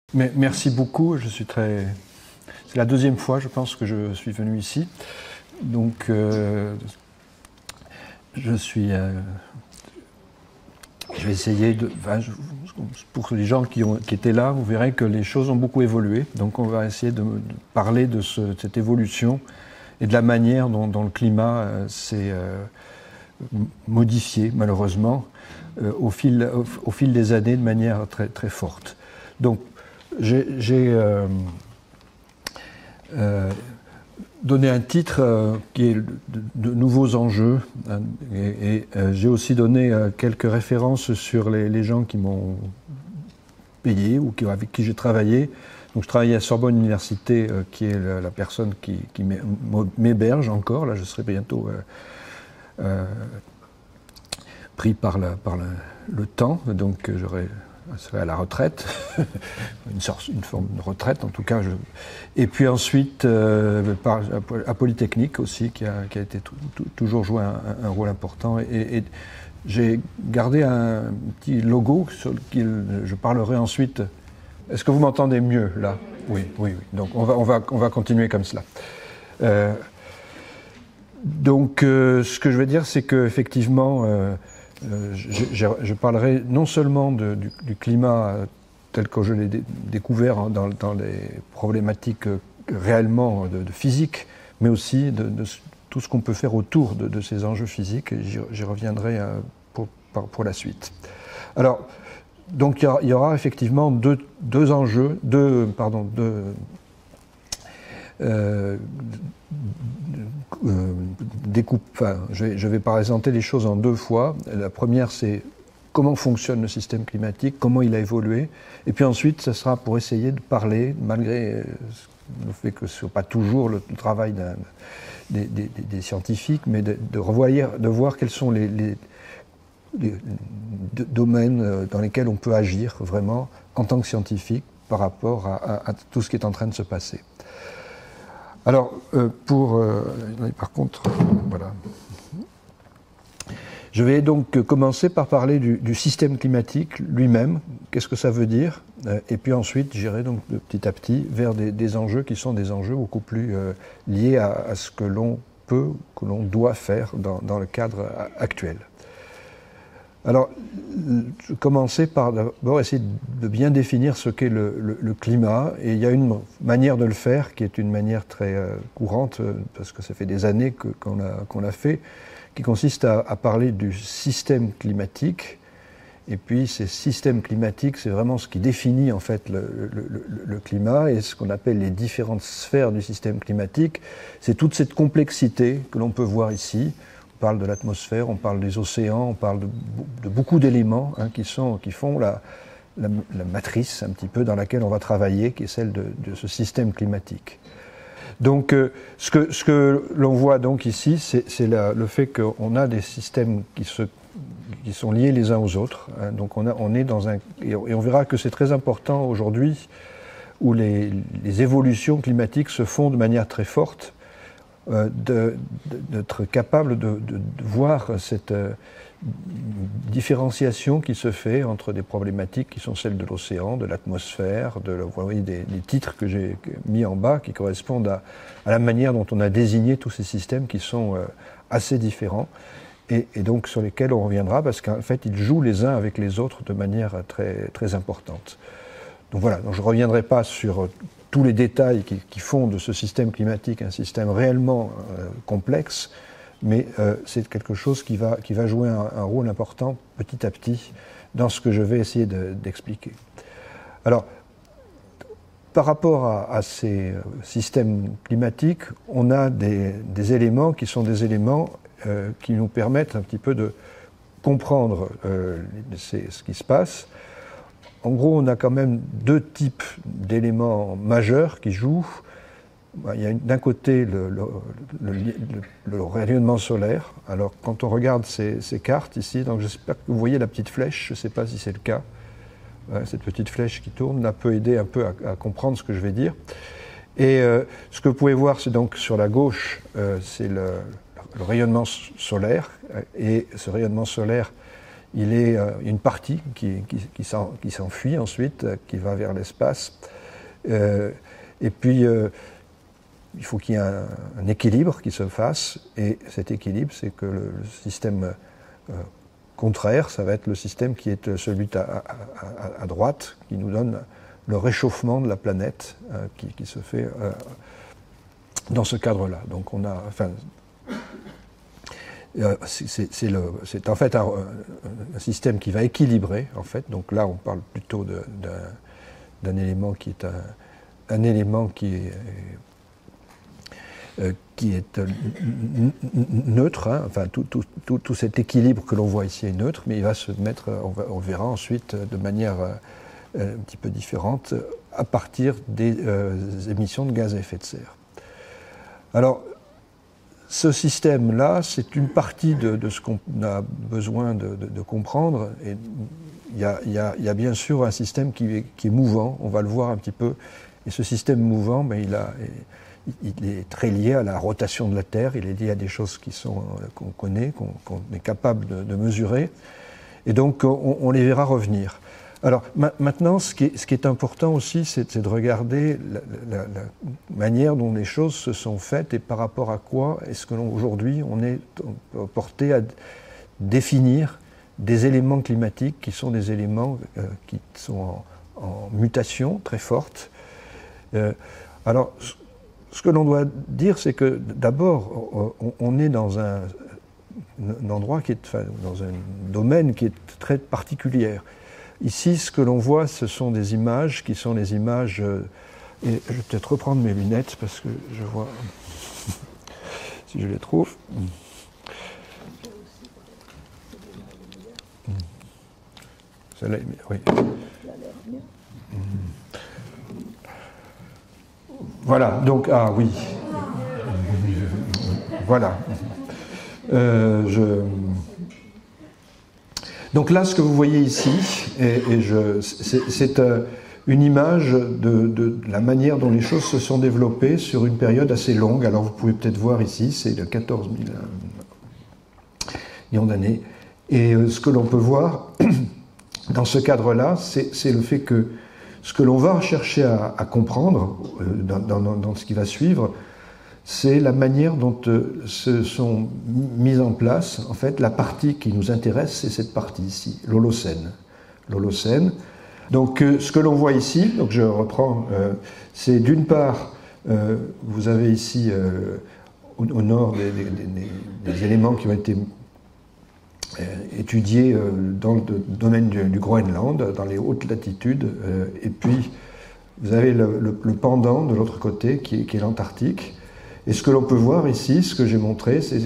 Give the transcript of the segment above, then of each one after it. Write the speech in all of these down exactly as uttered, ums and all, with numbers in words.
Mais merci beaucoup, je suis très... C'est la deuxième fois, je pense, que je suis venu ici. Donc, euh, je suis... Euh, je vais essayer de... Enfin, je, pour les gens qui, ont, qui étaient là, vous verrez que les choses ont beaucoup évolué. Donc, on va essayer de, de parler de, ce, de cette évolution et de la manière dont, dont le climat euh, s'est euh, modifié, malheureusement, euh, au, fil, au, au fil des années de manière très, très forte. Donc, j'ai... Euh, euh, donné un titre euh, qui est de, de nouveaux enjeux hein, et, et euh, j'ai aussi donné euh, quelques références sur les, les gens qui m'ont payé ou qui, avec qui j'ai travaillé. Donc je travaillais à Sorbonne Université euh, qui est la, la personne qui, qui m'héberge encore. Là je serai bientôt euh, euh, pris par, la, par la, le temps, donc j'aurai serait à la retraite, une, sorte, une forme de retraite en tout cas. Je... Et puis ensuite, euh, par, à Polytechnique aussi, qui a, qui a été tout, tout, toujours joué un, un rôle important. Et, et j'ai gardé un petit logo sur lequel je parlerai ensuite. Est-ce que vous m'entendez mieux là? Oui, oui, oui. Donc on va, on va, on va continuer comme cela. Euh, donc euh, ce que je veux dire, c'est qu'effectivement, euh, Euh, je, je parlerai non seulement de, du, du climat tel que je l'ai dé découvert hein, dans, dans les problématiques euh, réellement de, de physique, mais aussi de, de tout ce qu'on peut faire autour de, de ces enjeux physiques. J'y reviendrai euh, pour, pour la suite. Alors, donc il y aura, il y aura effectivement deux, deux enjeux, deux, pardon, deux, euh, Euh, découpe, enfin, je vais, je vais présenter les choses en deux fois. La première, c'est comment fonctionne le système climatique, comment il a évolué. Et puis ensuite, ce sera pour essayer de parler, malgré le fait que ce ne soit pas toujours le travail des, des, des scientifiques, mais de, de, revoir, de voir quels sont les, les, les domaines dans lesquels on peut agir vraiment en tant que scientifique par rapport à, à, à tout ce qui est en train de se passer. Alors, euh, pour... Euh, par contre, euh, voilà. Je vais donc commencer par parler du, du système climatique lui-même, qu'est-ce que ça veut dire, euh, et puis ensuite j'irai donc petit à petit vers des, des enjeux qui sont des enjeux beaucoup plus euh, liés à, à ce que l'on peut, que l'on doit faire dans, dans le cadre actuel. Alors, je vais commencer par d'abord essayer de bien définir ce qu'est le, le, le climat, et il y a une manière de le faire qui est une manière très euh, courante, parce que ça fait des années que, qu'on a, qu'on l'a fait, qui consiste à, à parler du système climatique, et puis ces systèmes climatiques, c'est vraiment ce qui définit en fait le, le, le, le climat, et ce qu'on appelle les différentes sphères du système climatique, c'est toute cette complexité que l'on peut voir ici. On parle de l'atmosphère, on parle des océans, on parle de, de beaucoup d'éléments hein, qui, sont, qui font la, la, la matrice un petit peu dans laquelle on va travailler, qui est celle de, de ce système climatique. Donc euh, ce que, ce que l'on voit donc ici, c'est le fait qu'on a des systèmes qui, se, qui sont liés les uns aux autres. Hein, donc on, a, on est dans un... Et on verra que c'est très important aujourd'hui, où les, les évolutions climatiques se font de manière très forte, d'être capable de, de, de voir cette euh, différenciation qui se fait entre des problématiques qui sont celles de l'océan, de l'atmosphère, de, vous voyez des, des titres que j'ai mis en bas qui correspondent à, à la manière dont on a désigné tous ces systèmes qui sont euh, assez différents et, et donc sur lesquels on reviendra parce qu'en fait ils jouent les uns avec les autres de manière très, très importante. Donc voilà, donc je ne reviendrai pas sur tous les détails qui, qui font de ce système climatique un système réellement euh, complexe, mais euh, c'est quelque chose qui va, qui va jouer un, un rôle important petit à petit dans ce que je vais essayer d'expliquer. Alors, par rapport à, à ces systèmes climatiques, on a des, des éléments qui sont des éléments euh, qui nous permettent un petit peu de comprendre euh, ce qui se passe. En gros, on a quand même deux types d'éléments majeurs qui jouent. Il y a d'un côté le, le, le, le, le rayonnement solaire. Alors, quand on regarde ces, ces cartes ici, donc j'espère que vous voyez la petite flèche, je ne sais pas si c'est le cas. Ouais, cette petite flèche qui tourne, là, peut aider un peu à, à comprendre ce que je vais dire. Et euh, ce que vous pouvez voir, c'est donc sur la gauche, euh, c'est le, le rayonnement solaire. Et ce rayonnement solaire, il est euh, une partie qui, qui, qui s'enfuit ensuite, euh, qui va vers l'espace. Euh, et puis, euh, il faut qu'il y ait un, un équilibre qui se fasse, et cet équilibre, c'est que le, le système euh, contraire, ça va être le système qui est celui à, à, à, à droite, qui nous donne le réchauffement de la planète, euh, qui, qui se fait euh, dans ce cadre-là. Donc on a, enfin, euh, c'est en fait un, un système qui va équilibrer, en fait. Donc là, on parle plutôt d'un élément qui est un, un élément qui est Euh, qui est euh, neutre, hein. Enfin tout, tout, tout, tout cet équilibre que l'on voit ici est neutre, mais il va se mettre, on, va, on verra ensuite de manière euh, un petit peu différente à partir des euh, émissions de gaz à effet de serre. Alors, ce système-là, c'est une partie de, de ce qu'on a besoin de, de, de comprendre. Et il y a, il y a, il y a bien sûr un système qui est, qui est mouvant, on va le voir un petit peu. Et ce système mouvant, ben, il a... il est très lié à la rotation de la Terre, il est lié à des choses qui sont, qu'on connaît, qu'on qu'on est capable de, de mesurer, et donc on, on les verra revenir. Alors ma, maintenant, ce qui est, ce qui est important aussi, c'est de regarder la, la, la manière dont les choses se sont faites et par rapport à quoi est-ce que aujourd'hui on est porté à définir des éléments climatiques qui sont des éléments euh, qui sont en, en mutation très forte. Euh, alors, ce que l'on doit dire, c'est que d'abord, on est dans un, un endroit qui est, enfin, dans un domaine qui est très particulier. Ici, ce que l'on voit, ce sont des images qui sont les images. Et je vais peut-être reprendre mes lunettes parce que je vois si je les trouve. Celle-là, oui. Voilà, donc, ah oui. Voilà. Euh, je... Donc là, ce que vous voyez ici, et, et c'est euh, une image de, de, de la manière dont les choses se sont développées sur une période assez longue. Alors vous pouvez peut-être voir ici, c'est de quatorze mille millions d'années. Et euh, ce que l'on peut voir dans ce cadre-là, c'est le fait que ce que l'on va chercher à, à comprendre euh, dans, dans, dans ce qui va suivre, c'est la manière dont euh, se sont mises en place, en fait, la partie qui nous intéresse, c'est cette partie ici, l'Holocène. L'Holocène. Donc, euh, ce que l'on voit ici, donc je reprends, euh, c'est d'une part, euh, vous avez ici, euh, au, au nord, des, des, des, des éléments qui ont été euh, étudiés euh, dans le domaine du, du Groenland, dans les hautes latitudes, euh, et puis vous avez le, le, le pendant de l'autre côté, qui est, qui est l'Antarctique. Et ce que l'on peut voir ici, ce que j'ai montré, c'est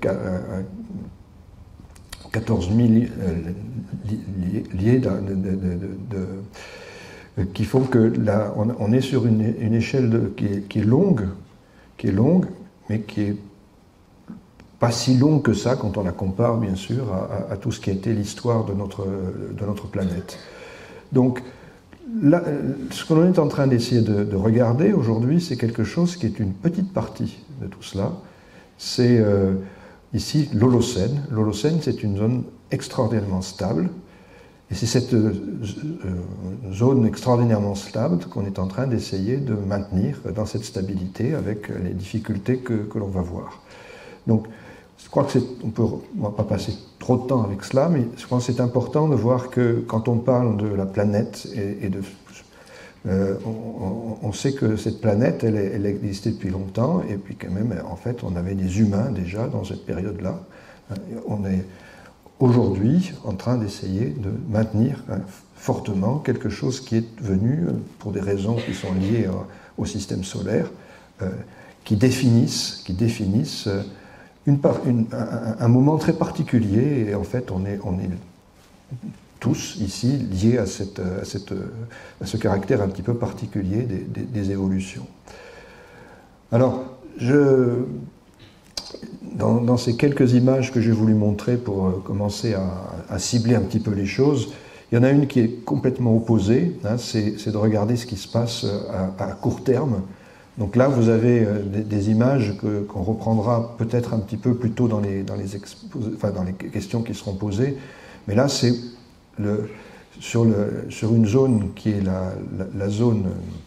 quatorze mille liés de, de, de, de, qui font que là, on, on est sur une, une échelle de, qui, est, qui est longue, qui est longue, mais qui est pas si longue que ça quand on la compare, bien sûr, à, à, à tout ce qui a été l'histoire de notre, de notre planète. Donc, là, ce que l'on est en train d'essayer de, de regarder aujourd'hui, c'est quelque chose qui est une petite partie de tout cela. C'est euh, ici l'Holocène. L'Holocène, c'est une zone extraordinairement stable. Et c'est cette euh, zone extraordinairement stable qu'on est en train d'essayer de maintenir dans cette stabilité avec les difficultés que, que l'on va voir. Donc, je crois que on peut, on va pas passer trop de temps avec cela, mais je crois que c'est important de voir que quand on parle de la planète et, et de, euh, on, on sait que cette planète, elle, elle existait depuis longtemps, et puis quand même, en fait, on avait des humains déjà dans cette période-là. On est aujourd'hui en train d'essayer de maintenir hein, fortement quelque chose qui est venu pour des raisons qui sont liées au système solaire, euh, qui définissent, qui définissent euh, Une, une, un, un moment très particulier, et en fait on est, on est tous ici liés à, cette, à, cette, à ce caractère un petit peu particulier des, des, des évolutions. Alors, je, dans, dans ces quelques images que j'ai voulu montrer pour commencer à, à cibler un petit peu les choses, il y en a une qui est complètement opposée, hein, c'est de regarder ce qui se passe à, à court terme. Donc là, vous avez des, des images que, qu'on reprendra peut-être un petit peu plus tôt dans les, dans, les expos, enfin dans les questions qui seront posées, Mais là, c'est le, sur, le, sur une zone qui est la, la, la zone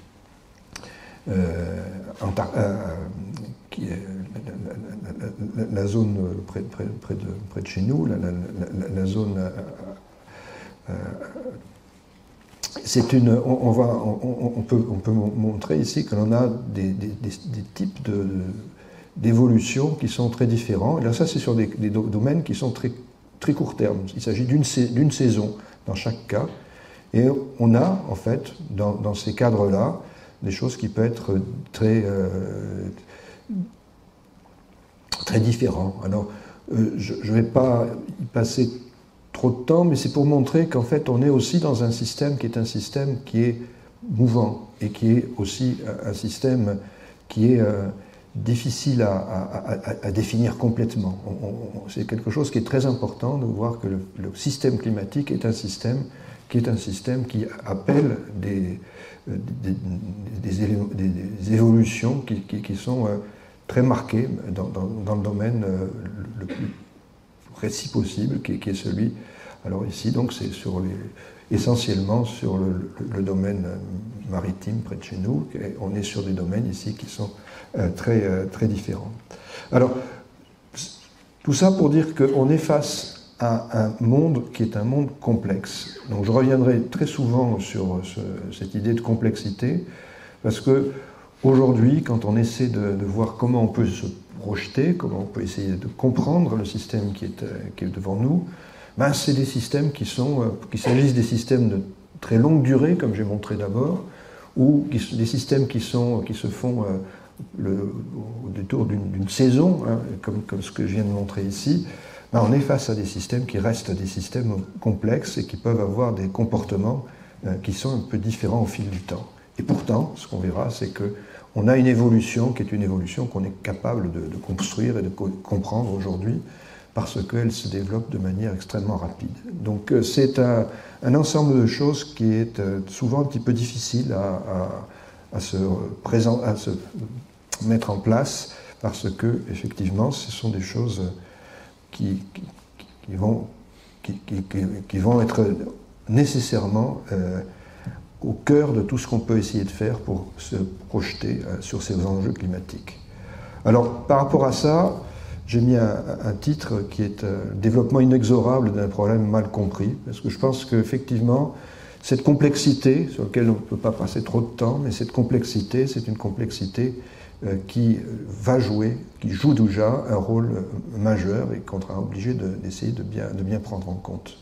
euh, Antar euh, qui est la, la, la zone près, près, près, de, près de chez nous, la, la, la, la zone. Euh, euh, c'est une. On, on, va, on, on, peut, on peut montrer ici que l'on a des, des, des, des types de, d'évolution qui sont très différents. Et là, ça, c'est sur des, des domaines qui sont très, très court terme. Il s'agit d'une, d'une saison dans chaque cas. Et on a, en fait, dans, dans ces cadres-là, des choses qui peuvent être très, euh, très différentes. Alors, euh, je ne vais pas y passer trop de temps, mais c'est pour montrer qu'en fait, on est aussi dans un système qui est un système qui est mouvant et qui est aussi un système qui est euh, difficile à, à, à, à définir complètement. On, on, c'est quelque chose qui est très important de voir que le, le système climatique est un système qui est un système qui appelle des, des, des, des, des évolutions qui, qui, qui sont euh, très marquées dans, dans, dans le domaine euh, le plus précis possible, qui, qui est celui. Alors ici, donc, c'est sur les, essentiellement sur le, le, le domaine maritime près de chez nous. On est sur des domaines ici qui sont euh, très, euh, très différents. Alors, tout ça pour dire qu'on est face à un monde qui est un monde complexe. Donc je reviendrai très souvent sur ce, cette idée de complexité, parce que aujourd'hui, quand on essaie de, de voir comment on peut se projeter, comment on peut essayer de comprendre le système qui est, qui est devant nous, ben c'est des systèmes qui sont, qu'il s'agisse des systèmes de très longue durée, comme j'ai montré d'abord, ou qui, des systèmes qui, sont, qui se font euh, le, au détour d'une, d'une saison, hein, comme, comme ce que je viens de montrer ici. Ben on est face à des systèmes qui restent des systèmes complexes et qui peuvent avoir des comportements euh, qui sont un peu différents au fil du temps. Et pourtant, ce qu'on verra, c'est qu'on a une évolution qui est une évolution qu'on est capable de, de construire et de co- comprendre aujourd'hui, parce qu'elle se développe de manière extrêmement rapide. Donc c'est un, un ensemble de choses qui est souvent un petit peu difficile à, à, à, se, présent, à se mettre en place, parce que effectivement, ce sont des choses qui, qui, qui, vont, qui, qui, qui vont être nécessairement euh, au cœur de tout ce qu'on peut essayer de faire pour se projeter euh, sur ces enjeux climatiques. Alors, par rapport à ça, j'ai mis un, un titre qui est euh, « Développement inexorable d'un problème mal compris », parce que je pense qu'effectivement, cette complexité, sur laquelle on ne peut pas passer trop de temps, mais cette complexité, c'est une complexité euh, qui va jouer, qui joue déjà un rôle euh, majeur et qu'on sera obligé de, d'essayer de bien, de bien prendre en compte.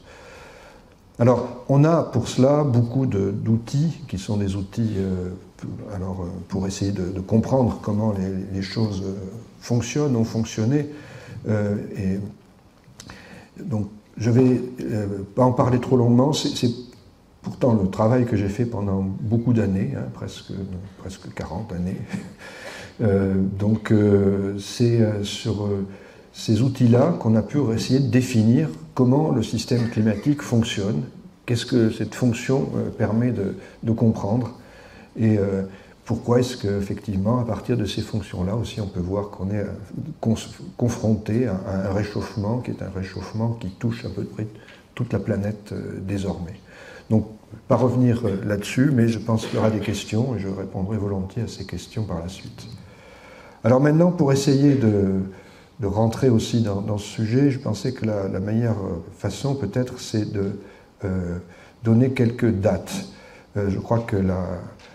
Alors, on a pour cela beaucoup de, d'outils qui sont des outils euh, alors, pour essayer de, de comprendre comment les, les choses fonctionnent, ont fonctionné. Euh, et donc, je ne vais euh, pas en parler trop longuement. C'est, c'est pourtant le travail que j'ai fait pendant beaucoup d'années, hein, presque, presque quarante années. Euh, donc, euh, c'est euh, sur euh, ces outils-là qu'on a pu essayer de définir comment le système climatique fonctionne, qu'est-ce que cette fonction euh, permet de, de comprendre, et euh, pourquoi est-ce qu'effectivement, à partir de ces fonctions-là aussi, on peut voir qu'on est con- confronté à, à un réchauffement qui est un réchauffement qui touche à peu près toute la planète euh, désormais. Donc, pas revenir euh, là-dessus, mais je pense qu'il y aura des questions, et je répondrai volontiers à ces questions par la suite. Alors maintenant, pour essayer de... de rentrer aussi dans, dans ce sujet, je pensais que la, la meilleure façon peut-être c'est de euh, donner quelques dates. Euh, je crois que la,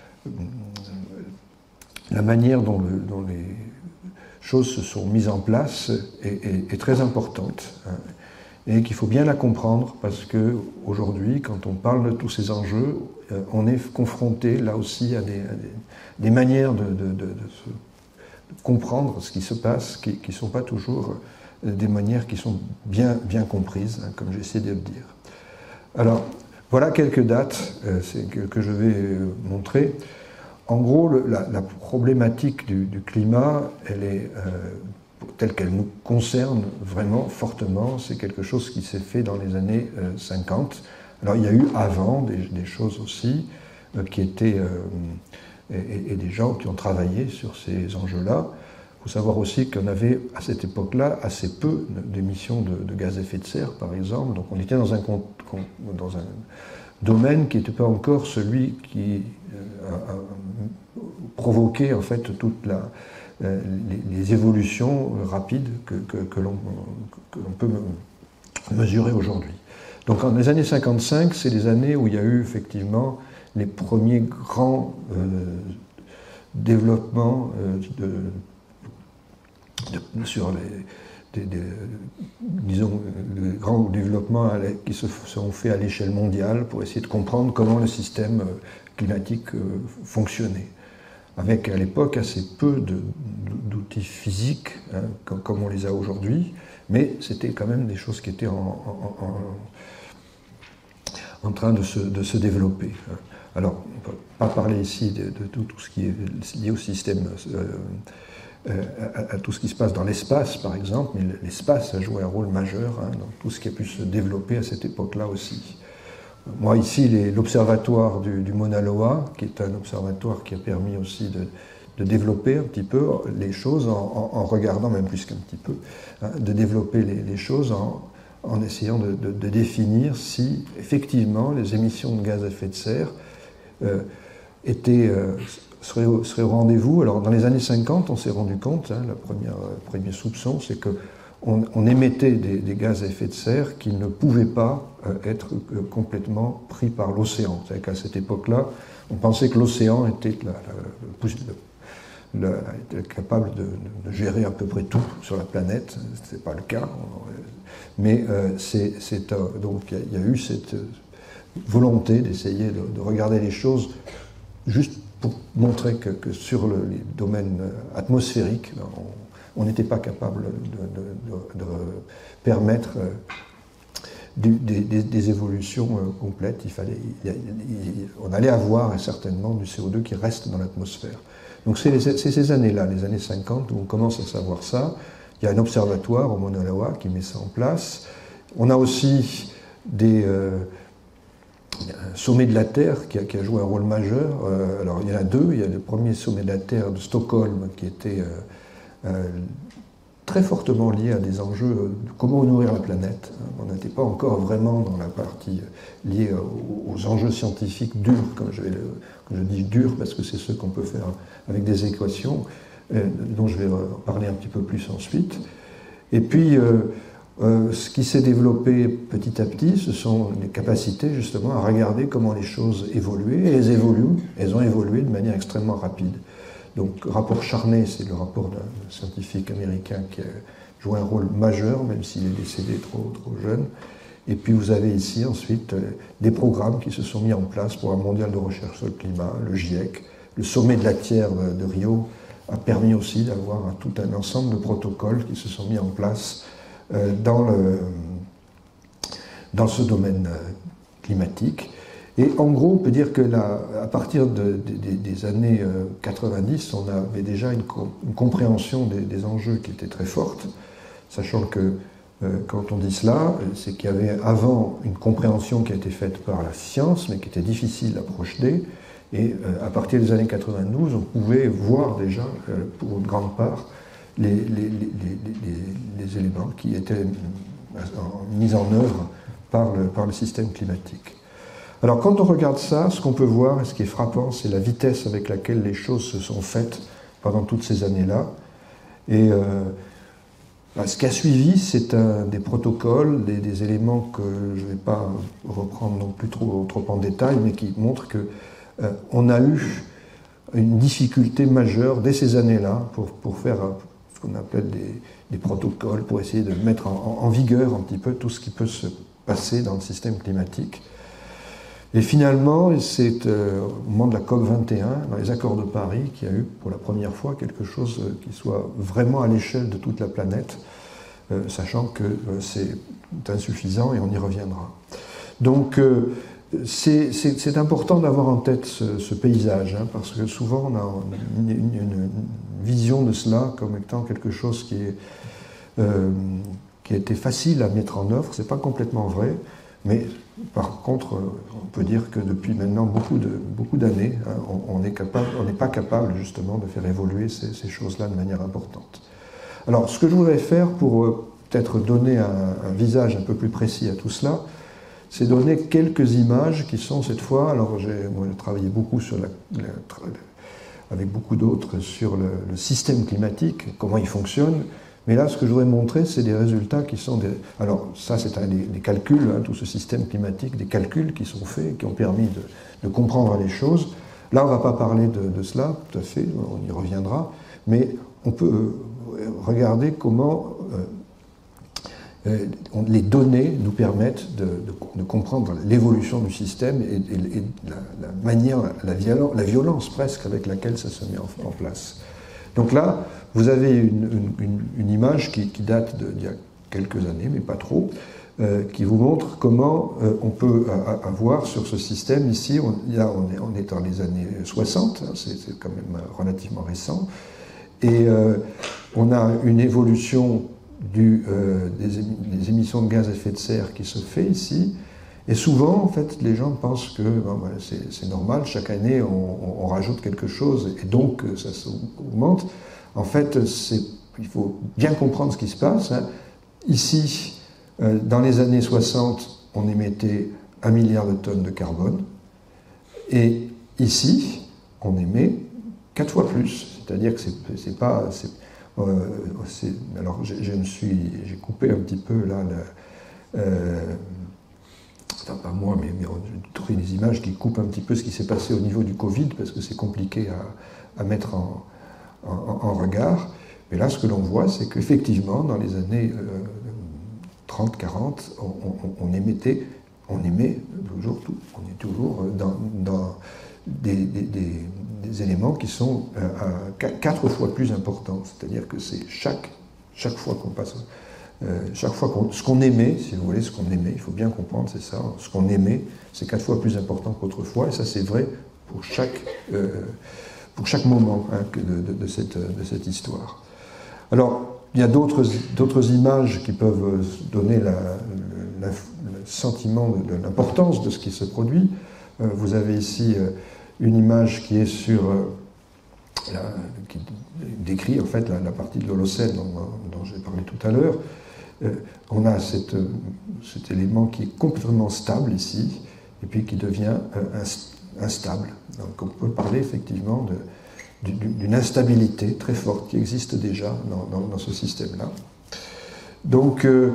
la manière dont, le, dont les choses se sont mises en place est, est, est très importante, hein, et qu'il faut bien la comprendre parce qu'aujourd'hui, quand on parle de tous ces enjeux, euh, on est confronté là aussi à des, à des, des manières de, de, de, de se comprendre ce qui se passe, qui ne sont pas toujours des manières qui sont bien, bien comprises, hein, comme j'essaie de le dire. Alors, voilà quelques dates euh, que, que je vais euh, montrer. En gros, le, la, la problématique du, du climat, elle est euh, telle qu'elle nous concerne vraiment fortement. C'est quelque chose qui s'est fait dans les années euh, cinquante. Alors, il y a eu avant des, des choses aussi euh, qui étaient... Euh, Et, et des gens qui ont travaillé sur ces enjeux-là. Il faut savoir aussi qu'on avait à cette époque-là assez peu d'émissions de, de gaz à effet de serre, par exemple. Donc on était dans un, dans un domaine qui n'était pas encore celui qui euh, a, a provoqué en fait toute la, euh, les, les évolutions rapides que, que, que l'on peut me, mesurer aujourd'hui. Donc en les années cinquante-cinq, c'est les années où il y a eu effectivement les premiers grands euh, développements euh, de De, sur les, des, des, disons, les grands développements qui se sont faits à l'échelle mondiale pour essayer de comprendre comment le système climatique fonctionnait. Avec à l'époque assez peu d'outils physiques, hein, comme, comme on les a aujourd'hui, mais c'était quand même des choses qui étaient en, en, en, en train de se, de se développer. Alors, on ne peut pas parler ici de, de tout, tout ce qui est lié au système. Euh, À, à tout ce qui se passe dans l'espace, par exemple, mais l'espace a joué un rôle majeur hein, dans tout ce qui a pu se développer à cette époque-là aussi. Moi, ici, l'observatoire du, du Mauna Loa, qui est un observatoire qui a permis aussi de, de développer un petit peu les choses en, en, en regardant, même plus qu'un petit peu, hein, de développer les, les choses en, en essayant de, de, de définir si, effectivement, les émissions de gaz à effet de serre euh, étaient... Euh, serait au, serait au rendez-vous. Alors dans les années cinquante, on s'est rendu compte, hein, le premier, euh, premier soupçon, c'est qu'on on émettait des, des gaz à effet de serre qui ne pouvaient pas euh, être euh, complètement pris par l'océan. C'est-à-dire qu'à cette époque-là, on pensait que l'océan était la, la, la, la, capable de, de gérer à peu près tout sur la planète. Ce n'est pas le cas. Mais euh, c'est, c'est, euh, donc il y, y a eu cette volonté d'essayer de, de regarder les choses juste pour montrer que, que sur le, les domaines atmosphériques, on n'était pas capable de, de, de, de permettre euh, du, des, des, des évolutions euh, complètes. Il fallait, il, il, on allait avoir certainement du C O deux qui reste dans l'atmosphère. Donc c'est ces années-là, les années cinquante, où on commence à savoir ça. Il y a un observatoire au Mauna Loa qui met ça en place. On a aussi des... Euh, un sommet de la Terre qui a, qui a joué un rôle majeur. Euh, alors il y en a deux. Il y a le premier sommet de la Terre de Stockholm qui était euh, euh, très fortement lié à des enjeux de comment nourrir la planète. On n'était pas encore vraiment dans la partie liée aux, aux enjeux scientifiques durs, comme je, vais le, comme je dis durs parce que c'est ceux qu'on peut faire avec des équations, euh, dont je vais parler un petit peu plus ensuite. Et puis euh, Euh, ce qui s'est développé petit à petit, ce sont les capacités justement à regarder comment les choses évoluaient, et elles évoluent, elles ont évolué de manière extrêmement rapide. Donc, rapport Charney, c'est le rapport d'un scientifique américain qui a joué un rôle majeur, même s'il est décédé trop, trop jeune. Et puis vous avez ici ensuite euh, des programmes qui se sont mis en place pour un mondial de recherche sur le climat, le GIEC, le sommet de la Terre de, de Rio a permis aussi d'avoir un, tout un ensemble de protocoles qui se sont mis en place Dans, le, dans ce domaine climatique. Et en gros, on peut dire que là, à partir de, de, des années quatre-vingt-dix, on avait déjà une, une compréhension des, des enjeux qui était très forte, sachant que euh, quand on dit cela, c'est qu'il y avait avant une compréhension qui a été faite par la science, mais qui était difficile à projeter. Et euh, à partir des années quatre-vingt-douze, on pouvait voir déjà, euh, pour une grande part, Les, les, les, les, les éléments qui étaient mis en œuvre par le, par le système climatique. Alors quand on regarde ça, ce qu'on peut voir, et ce qui est frappant, c'est la vitesse avec laquelle les choses se sont faites pendant toutes ces années-là. Et euh, bah, ce qui a suivi, c'est des protocoles, des, des éléments que je ne vais pas reprendre non plus trop, trop en détail, mais qui montrent qu'on euh, a eu une difficulté majeure dès ces années-là pour, pour faire ce qu'on appelle des, des protocoles, pour essayer de mettre en, en vigueur un petit peu tout ce qui peut se passer dans le système climatique. Et finalement, c'est euh, au moment de la COP vingt et un, dans les accords de Paris, qu'il y a eu pour la première fois quelque chose qui soit vraiment à l'échelle de toute la planète, euh, sachant que euh, c'est insuffisant et on y reviendra. Donc, euh, c'est important d'avoir en tête ce, ce paysage, hein, parce que souvent on a une, une, une vision de cela comme étant quelque chose qui, est, euh, qui a été facile à mettre en œuvre. Ce n'est pas complètement vrai. Mais par contre, on peut dire que depuis maintenant beaucoup de, beaucoup d'années, hein, on n'est pas capable justement de faire évoluer ces, ces choses-là de manière importante. Alors, ce que je voudrais faire pour euh, peut-être donner un, un visage un peu plus précis à tout cela, c'est donner quelques images qui sont cette fois, alors j'ai travaillé beaucoup sur la, la, avec beaucoup d'autres sur le, le système climatique, comment il fonctionne, mais là ce que je voudrais montrer c'est des résultats qui sont des... Alors ça c'est des, des calculs, hein, tout ce système climatique, des calculs qui sont faits, qui ont permis de, de comprendre les choses. Là on ne va pas parler de, de cela, tout à fait, on y reviendra, mais on peut regarder comment... Euh, Euh, les données nous permettent de, de, de comprendre l'évolution du système et, et, et la, la manière, la, violence, la violence presque avec laquelle ça se met en, en place. Donc là, vous avez une, une, une image qui, qui date d'il y a quelques années, mais pas trop, euh, qui vous montre comment euh, on peut a, avoir sur ce système. Ici, on, là, on, est, on est dans les années soixante, hein, c'est quand même relativement récent, et euh, on a une évolution Du, euh, des, des émissions de gaz à effet de serre qui se fait ici. Et souvent, en fait, les gens pensent que bon, ben, c'est normal, chaque année, on, on rajoute quelque chose et donc ça augmente. En fait, il faut bien comprendre ce qui se passe. Hein. Ici, euh, dans les années soixante, on émettait un milliard de tonnes de carbone. Et ici, on émet quatre fois plus. C'est-à-dire que c'est pas... Euh, alors je me suis, j'ai coupé un petit peu là, le, euh, enfin pas moi, mais, mais j'ai trouvé des images qui coupent un petit peu ce qui s'est passé au niveau du Covid, parce que c'est compliqué à, à mettre en, en, en regard. Mais là, ce que l'on voit, c'est qu'effectivement, dans les années euh, trente quarante, on, on, on émettait, on émet toujours tout, on est toujours dans, dans des, des, des des éléments qui sont euh, à quatre fois plus importants. C'est-à-dire que c'est chaque, chaque fois qu'on passe, euh, chaque fois qu'on, ce qu'on émet, si vous voulez, ce qu'on émet, il faut bien comprendre, c'est ça, ce qu'on émet, c'est quatre fois plus important qu'autrefois, et ça c'est vrai pour chaque, euh, pour chaque moment hein, de, de, de, cette, de cette histoire. Alors, il y a d'autres images qui peuvent donner la, la, le sentiment de, de l'importance de ce qui se produit. Euh, vous avez ici... Euh, une image qui est sur, euh, la, qui décrit en fait la, la partie de l'Holocène dont, dont j'ai parlé tout à l'heure. Euh, on a cette, cet élément qui est complètement stable ici, et puis qui devient euh, instable. Donc on peut parler effectivement d'une instabilité très forte qui existe déjà dans, dans, dans ce système-là. Donc euh,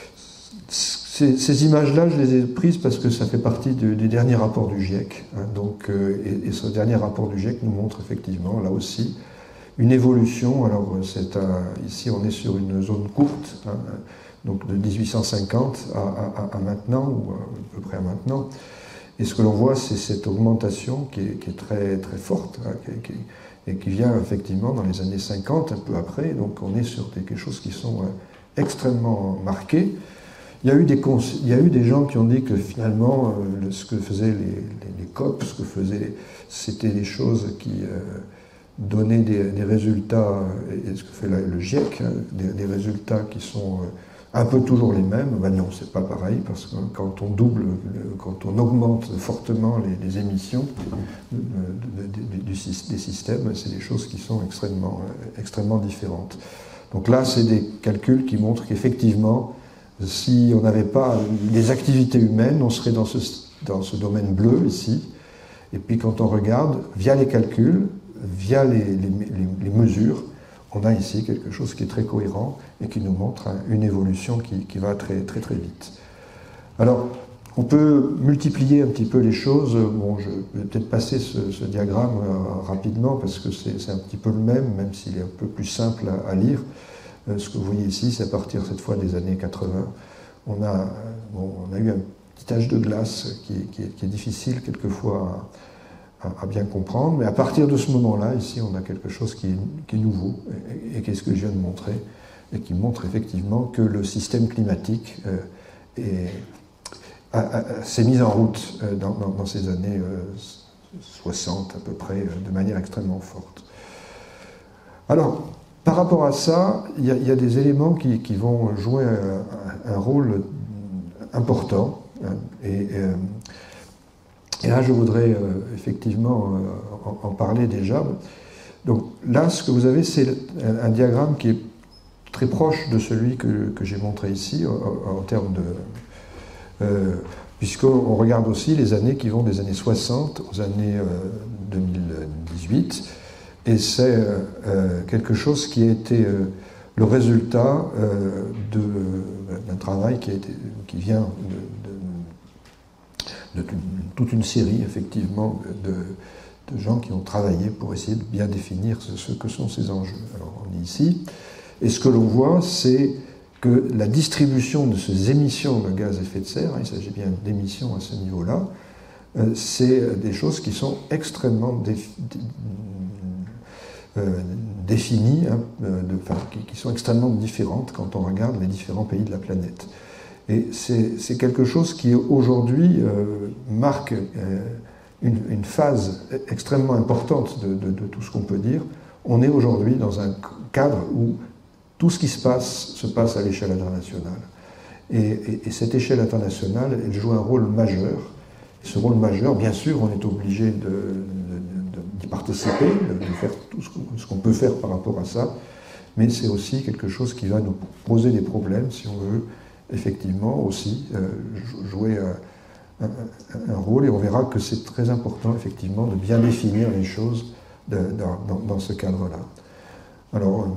Ces, ces images-là, je les ai prises parce que ça fait partie du, du dernier rapport du GIEC. Hein, donc, euh, et, et ce dernier rapport du GIEC nous montre effectivement, là aussi, une évolution. Alors, un, ici, on est sur une zone courte, hein, donc de mille huit cent cinquante à, à, à maintenant, ou à peu près à maintenant. Et ce que l'on voit, c'est cette augmentation qui est, qui est très, très forte, hein, qui, qui, et qui vient effectivement dans les années cinquante, un peu après. Donc, on est sur des, quelque chose qui sont euh, extrêmement marqués. Il y, a eu des il y a eu des gens qui ont dit que finalement, euh, ce que faisaient les, les, les C O P, ce que faisaient, c'était des choses qui euh, donnaient des, des résultats, et ce que fait la, le GIEC, hein, des, des résultats qui sont euh, un peu toujours les mêmes. Ben non, c'est pas pareil, parce que quand on double, quand on augmente fortement les, les émissions de, de, de, du, des systèmes, c'est des choses qui sont extrêmement, extrêmement différentes. Donc là, c'est des calculs qui montrent qu'effectivement, si on n'avait pas les activités humaines, on serait dans ce, dans ce domaine bleu ici. Et puis quand on regarde, via les calculs, via les, les, les, les mesures, on a ici quelque chose qui est très cohérent et qui nous montre une évolution qui, qui va très, très très vite. Alors, on peut multiplier un petit peu les choses. Bon, je vais peut-être passer ce, ce diagramme euh, rapidement parce que c'est un petit peu le même, même s'il est un peu plus simple à, à lire. Ce que vous voyez ici, c'est à partir cette fois des années quatre-vingt. On a, bon, on a eu un petit âge de glace qui, qui, est, qui est difficile quelquefois à, à, à bien comprendre, mais à partir de ce moment-là, ici, on a quelque chose qui est, qui est nouveau, et, et qu'est-ce que je viens de montrer, et qui montre effectivement que le système climatique euh, s'est mis en route euh, dans, dans, dans ces années euh, soixante à peu près, euh, de manière extrêmement forte. Alors, par rapport à ça, il y, y a des éléments qui, qui vont jouer un, un rôle important. Hein, et, euh, et là, je voudrais euh, effectivement euh, en, en parler déjà. Donc là, ce que vous avez, c'est un, un diagramme qui est très proche de celui que, que j'ai montré ici, en, en termes de... Euh, puisqu'on regarde aussi les années qui vont des années soixante aux années euh, deux mille dix-huit, et c'est euh, euh, quelque chose qui a été euh, le résultat euh, d'un travail qui, a été, qui vient de, de, de toute une série, effectivement, de, de gens qui ont travaillé pour essayer de bien définir ce, ce que sont ces enjeux. Alors, on est ici, et ce que l'on voit, c'est que la distribution de ces émissions de gaz à effet de serre, hein, il s'agit bien d'émissions à ce niveau-là, euh, c'est des choses qui sont extrêmement défi euh, définies, hein, de, enfin, qui, qui sont extrêmement différentes quand on regarde les différents pays de la planète. Et c'est quelque chose qui aujourd'hui euh, marque euh, une, une phase extrêmement importante de, de, de tout ce qu'on peut dire. On est aujourd'hui dans un cadre où tout ce qui se passe, se passe à l'échelle internationale. Et, et, et cette échelle internationale, elle joue un rôle majeur. Et ce rôle majeur, bien sûr, on est obligé d'y participer, de, de faire tout ce qu'on peut faire par rapport à ça, mais c'est aussi quelque chose qui va nous poser des problèmes, si on veut, effectivement, aussi euh, jouer un, un, un rôle. Et on verra que c'est très important, effectivement, de bien définir les choses de, dans, dans ce cadre-là. Alors,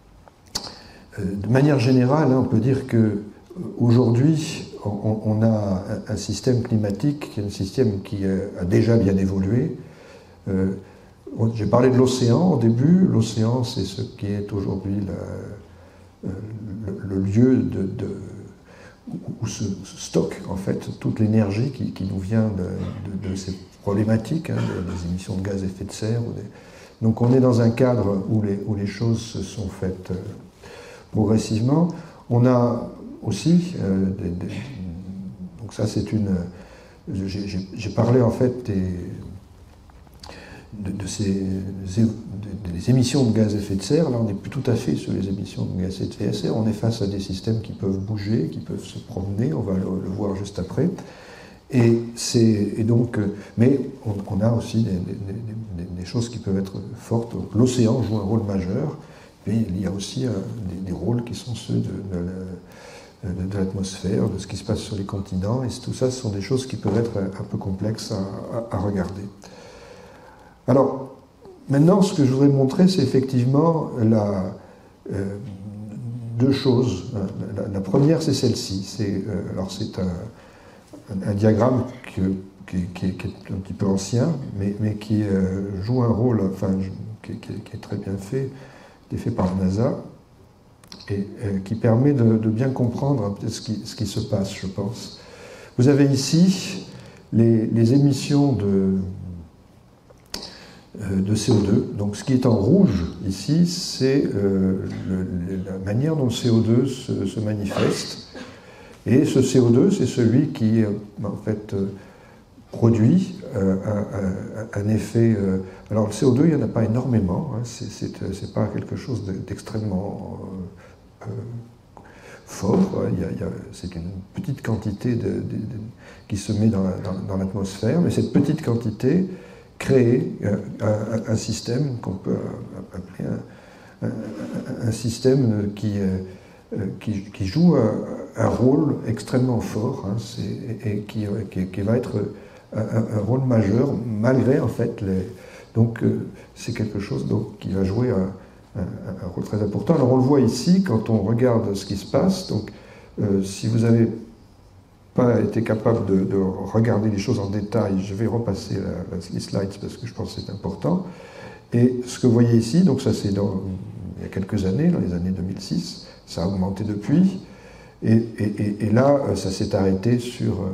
de manière générale, on peut dire qu'aujourd'hui, on, on a un système climatique qui est un système qui a déjà bien évolué. Euh, J'ai parlé de l'océan au début. L'océan, c'est ce qui est aujourd'hui le, le lieu de, de, où se stocke en fait toute l'énergie qui, qui nous vient de, de, de ces problématiques, hein, des émissions de gaz à effet de serre. Ou des... Donc on est dans un cadre où les, où les choses se sont faites progressivement. On a aussi, euh, des, des, donc ça c'est une, j'ai parlé en fait des, de, de ces de, des émissions de gaz à effet de serre. Là on n'est plus tout à fait sur les émissions de gaz à effet de serre, on est face à des systèmes qui peuvent bouger, qui peuvent se promener, on va le, le voir juste après. Et, et donc, mais on, on a aussi des, des, des, des choses qui peuvent être fortes. L'océan joue un rôle majeur. Mais il y a aussi euh, des, des rôles qui sont ceux de, de, de, de l'atmosphère, de ce qui se passe sur les continents, et tout ça, ce sont des choses qui peuvent être un peu complexes à, à, à regarder. Alors, maintenant, ce que je voudrais montrer, c'est effectivement la, euh, deux choses. La, la première, c'est celle-ci. C'est euh, alors c'est un, un, un diagramme que, qui, qui, qui est un petit peu ancien, mais, mais qui euh, joue un rôle, enfin, qui, qui, qui est très bien fait, fait par la NASA, et euh, qui permet de, de bien comprendre ce qui, ce qui se passe, je pense. Vous avez ici les, les émissions de, euh, de C O deux. Donc ce qui est en rouge ici, c'est euh, la manière dont le C O deux se, se manifeste. Et ce C O deux, c'est celui qui, en fait, euh, produit euh, un, un, un effet... Euh, alors le C O deux, il n'y en a pas énormément, hein, c'est pas quelque chose d'extrêmement euh, euh, fort, hein, c'est une petite quantité de, de, de, qui se met dans, dans, dans l'atmosphère, mais cette petite quantité crée un, un, un système qu'on peut appeler un, un, un système qui, euh, qui, qui joue un, un rôle extrêmement fort, hein, et, et qui, qui, qui va être Un, un rôle majeur, malgré en fait les... Donc euh, c'est quelque chose donc, qui va jouer un, un, un rôle très important. Alors on le voit ici, quand on regarde ce qui se passe, donc euh, si vous n'avez pas été capable de, de regarder les choses en détail, je vais repasser la, la, les slides parce que je pense que c'est important. Et ce que vous voyez ici, donc ça c'est il y a quelques années, dans les années deux mille six, ça a augmenté depuis, et, et, et, et là ça s'est arrêté sur... Euh,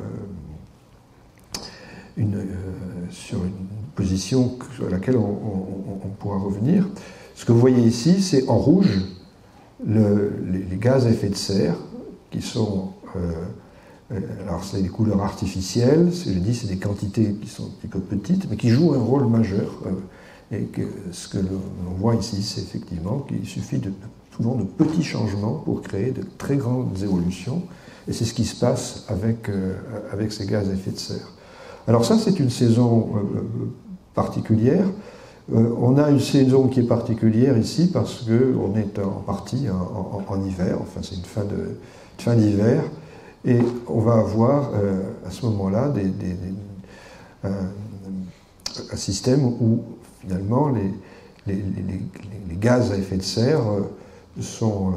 Une, euh, sur une position sur laquelle on, on, on pourra revenir. Ce que vous voyez ici, c'est en rouge le, les, les gaz à effet de serre qui sont... Euh, alors c'est des couleurs artificielles, je dis c'est des quantités qui sont un petit peu petites, mais qui jouent un rôle majeur. Euh, et que ce que l'on voit ici, c'est effectivement qu'il suffit de, souvent de petits changements pour créer de très grandes évolutions. Et c'est ce qui se passe avec, euh, avec ces gaz à effet de serre. Alors ça, c'est une saison euh, particulière. Euh, on a une saison qui est particulière ici parce qu'on est en partie en, en, en hiver, enfin c'est une fin de fin d'hiver, et on va avoir euh, à ce moment-là des, des, des, un, un système où finalement les, les, les, les gaz à effet de serre sont,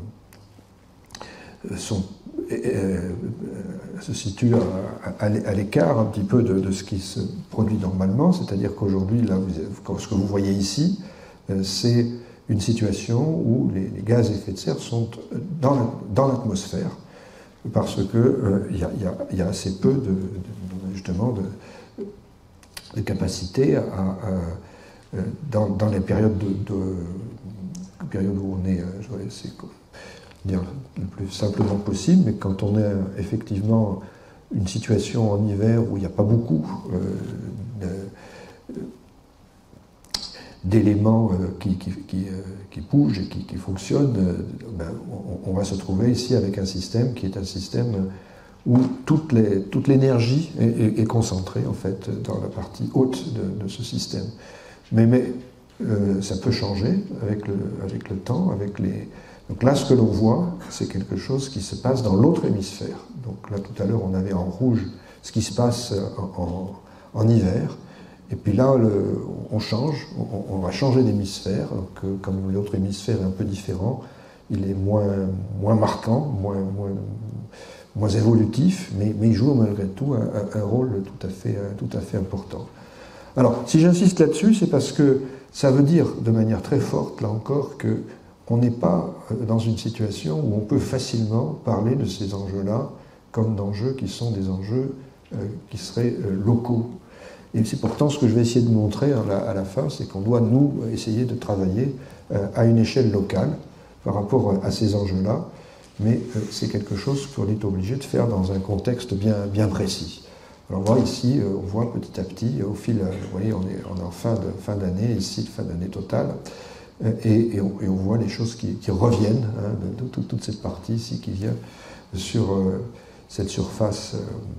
euh, sont euh, se situent à, à, à l'écart un petit peu de, de ce qui se produit normalement, c'est-à-dire qu'aujourd'hui, là, vous, ce que vous voyez ici, euh, c'est une situation où les, les gaz à effet de serre sont dans l'atmosphère, parce qu'il euh, y, y, y a assez peu de, de, justement de, de capacité à, à, dans, dans les périodes, de, de, périodes où on est, je vois, c'est dire le plus simplement possible, mais quand on a effectivement une situation en hiver où il n'y a pas beaucoup euh, d'éléments euh, qui, qui, qui, euh, qui bougent et qui, qui fonctionnent, euh, ben, on, on va se trouver ici avec un système qui est un système où toute l'énergie est, est, est concentrée en fait dans la partie haute de, de ce système. Mais, mais euh, ça peut changer avec le, avec le temps, avec les... Donc là, ce que l'on voit, c'est quelque chose qui se passe dans l'autre hémisphère. Donc là, tout à l'heure, on avait en rouge ce qui se passe en, en, en hiver. Et puis là, le, on change, on, on va changer d'hémisphère. Donc, comme l'autre hémisphère est un peu différent, il est moins, moins marquant, moins, moins, moins évolutif, mais, mais il joue malgré tout un, un, un rôle tout à fait, tout à fait important. Alors, si j'insiste là-dessus, c'est parce que ça veut dire de manière très forte, là encore, que on n'est pas dans une situation où on peut facilement parler de ces enjeux-là comme d'enjeux qui sont des enjeux euh, qui seraient euh, locaux. Et c'est pourtant ce que je vais essayer de montrer à la, à la fin, c'est qu'on doit, nous, essayer de travailler euh, à une échelle locale par rapport à ces enjeux-là, mais euh, c'est quelque chose qu'on est obligé de faire dans un contexte bien, bien précis. Alors on voit ici, euh, on voit petit à petit, au fil, euh, vous voyez, on est, on est en fin de, fin d'année, ici, fin d'année totale, Et, et, on, et on voit les choses qui, qui reviennent, hein, de, de, de toute cette partie ici qui vient sur euh, cette surface euh,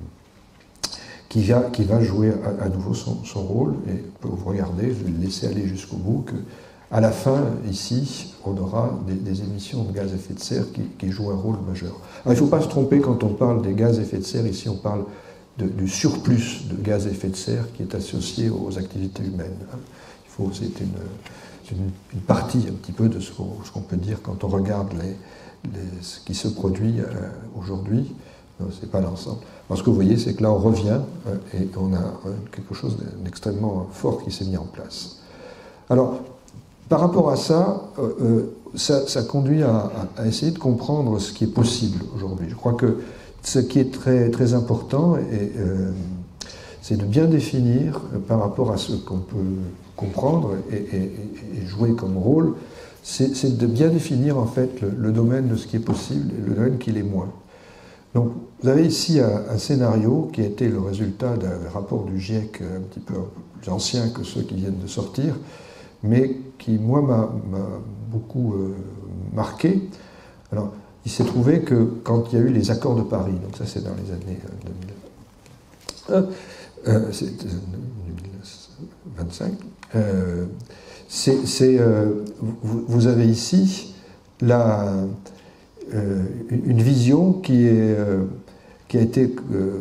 qui, vient, qui va jouer à, à nouveau son, son rôle. Et vous regardez, je vais le laisser aller jusqu'au bout, qu'à la fin, ici, on aura des, des émissions de gaz à effet de serre qui, qui jouent un rôle majeur. Alors il ne faut pas se tromper quand on parle des gaz à effet de serre, ici on parle de, du surplus de gaz à effet de serre qui est associé aux activités humaines. Hein. Il faut, c'est une... C'est une, une partie un petit peu de ce qu'on, ce qu'on peut dire quand on regarde les, les, ce qui se produit euh, aujourd'hui. Ce n'est pas l'ensemble. Alors ce que vous voyez, c'est que là, on revient euh, et on a euh, quelque chose d'extrêmement fort qui s'est mis en place. Alors, par rapport à ça, euh, ça, ça conduit à, à essayer de comprendre ce qui est possible aujourd'hui. Je crois que ce qui est très, très important, et, euh, c'est de bien définir euh, par rapport à ce qu'on peut comprendre et, et, et jouer comme rôle, c'est de bien définir en fait le, le domaine de ce qui est possible et le domaine qui l'est moins. Donc vous avez ici un, un scénario qui a été le résultat d'un rapport du GIEC un petit peu plus ancien que ceux qui viennent de sortir, mais qui moi m'a beaucoup euh, marqué. Alors il s'est trouvé que quand il y a eu les accords de Paris, donc ça c'est dans les années deux mille un, euh, c'est deux mille vingt-cinq, euh, c'est, c'est, euh, vous, vous avez ici la, euh, une vision qui, est, euh, qui a été, euh,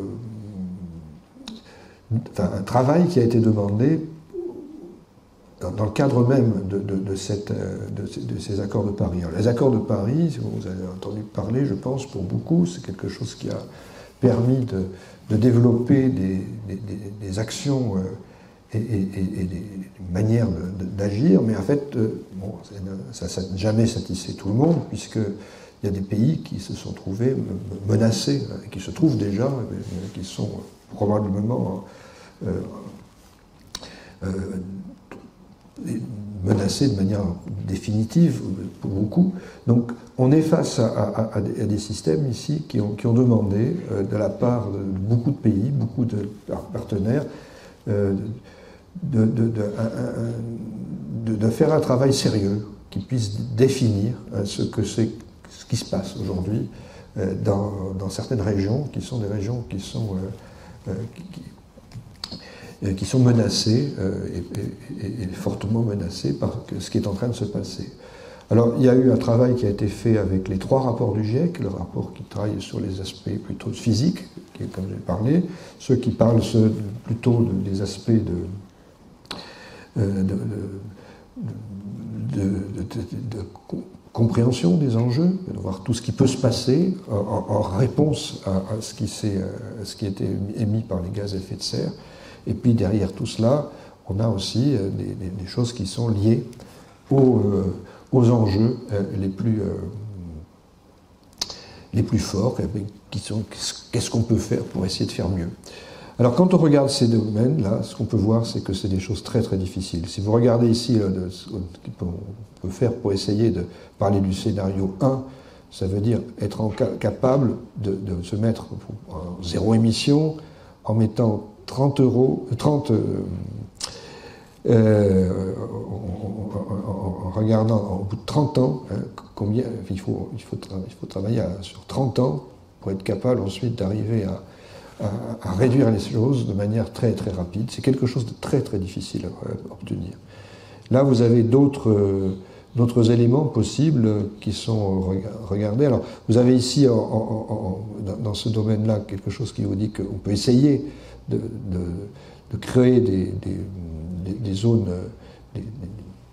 enfin, un travail qui a été demandé dans, dans le cadre même de, de, de, cette, de, de ces accords de Paris. Alors, les accords de Paris, vous avez entendu parler, je pense, pour beaucoup, c'est quelque chose qui a permis de, de développer des, des, des, des actions euh, et, et, et, et des manières d'agir, mais en fait, euh, bon, ça n'a jamais satisfait tout le monde, puisqu'il y a des pays qui se sont trouvés menacés, hein, qui se trouvent déjà, qui sont probablement euh, euh, menacés de manière définitive pour beaucoup. Donc on est face à, à, à des systèmes ici qui ont, qui ont demandé euh, de la part de beaucoup de pays, beaucoup de partenaires, euh, de, de, de, de, de faire un travail sérieux qui puisse définir ce que c'est, ce qui se passe aujourd'hui euh, dans, dans certaines régions, qui sont des régions qui sont, euh, euh, qui, qui, qui sont menacées, euh, et, et, et fortement menacées par ce qui est en train de se passer. Alors, il y a eu un travail qui a été fait avec les trois rapports du GIEC, le rapport qui travaille sur les aspects plutôt physiques, qui est, comme j'ai parlé, ceux qui parlent ceux, plutôt de, des aspects de, euh, de, de, de, de, de compréhension des enjeux, de voir tout ce qui peut se passer en, en réponse à, à, ce qui s'est, à ce qui a été émis par les gaz à effet de serre. Et puis, derrière tout cela, on a aussi des, des, des choses qui sont liées au... Euh, aux enjeux euh, les, plus, euh, les plus forts, qui sont qu'est-ce qu'on peut faire pour essayer de faire mieux. Alors quand on regarde ces domaines-là, ce qu'on peut voir, c'est que c'est des choses très très difficiles. Si vous regardez ici là, de, ce qu'on peut faire pour essayer de parler du scénario un, ça veut dire être en, capable de, de se mettre en zéro émission en mettant trente euros, trente Euh, en, en, en regardant au bout de trente ans, hein, combien il faut, il faut, tra il faut travailler à, sur trente ans pour être capable ensuite d'arriver à, à, à réduire les choses de manière très très rapide. C'est quelque chose de très très difficile à, à obtenir. Là, vous avez d'autres euh, d'autres éléments possibles qui sont regardés. Alors, vous avez ici, en, en, en, dans ce domaine-là, quelque chose qui vous dit qu'on peut essayer de, de, de créer des, des Des, des zones des, des,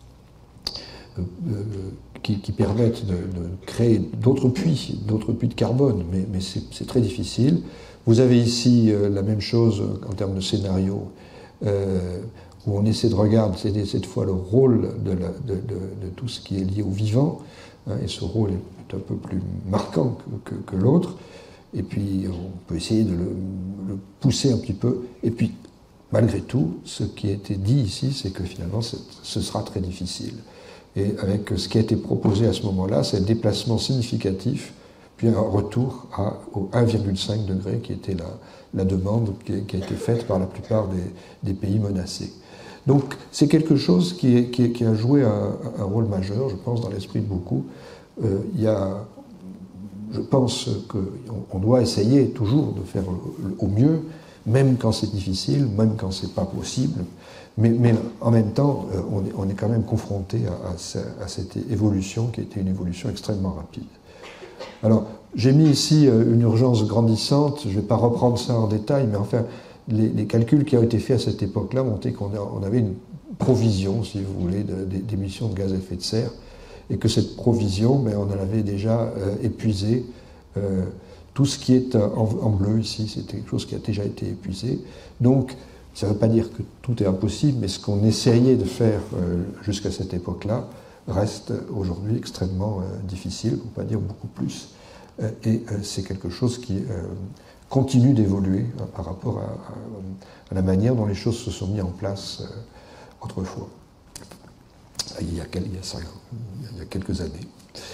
euh, euh, qui, qui permettent de, de créer d'autres puits, d'autres puits de carbone, mais, mais c'est très difficile. Vous avez ici euh, la même chose en termes de scénario, euh, où on essaie de regarder cette fois le rôle de, la, de, de, de tout ce qui est lié au vivant, hein, et ce rôle est un peu plus marquant que, que, que l'autre, et puis on peut essayer de le, le pousser un petit peu, et puis malgré tout, ce qui a été dit ici, c'est que finalement, ce sera très difficile. Et avec ce qui a été proposé à ce moment-là, c'est un déplacement significatif, puis un retour à, au un virgule cinq degré, qui était la, la demande qui, qui a été faite par la plupart des, des pays menacés. Donc, c'est quelque chose qui, est, qui, est, qui a joué un, un rôle majeur, je pense, dans l'esprit de beaucoup. Euh, il y a, je pense qu'on doit essayer toujours de faire au mieux, même quand c'est difficile, même quand c'est pas possible, mais, mais en même temps, euh, on, est, on est quand même confronté à, à, à cette évolution qui était une évolution extrêmement rapide. Alors, j'ai mis ici euh, une urgence grandissante, je ne vais pas reprendre ça en détail, mais enfin, les, les calculs qui ont été faits à cette époque-là montraient qu'on on avait une provision, si vous voulez, d'émissions de, de gaz à effet de serre, et que cette provision, ben, on en avait déjà euh, épuisé. Euh, Tout ce qui est en, en bleu ici, c'est quelque chose qui a déjà été épuisé. Donc, ça ne veut pas dire que tout est impossible, mais ce qu'on essayait de faire euh, jusqu'à cette époque-là reste aujourd'hui extrêmement euh, difficile, pour ne pas dire beaucoup plus. Euh, et euh, c'est quelque chose qui euh, continue d'évoluer hein, par rapport à, à, à la manière dont les choses se sont mises en place euh, autrefois, il y, a, il, y a ça, il y a quelques années.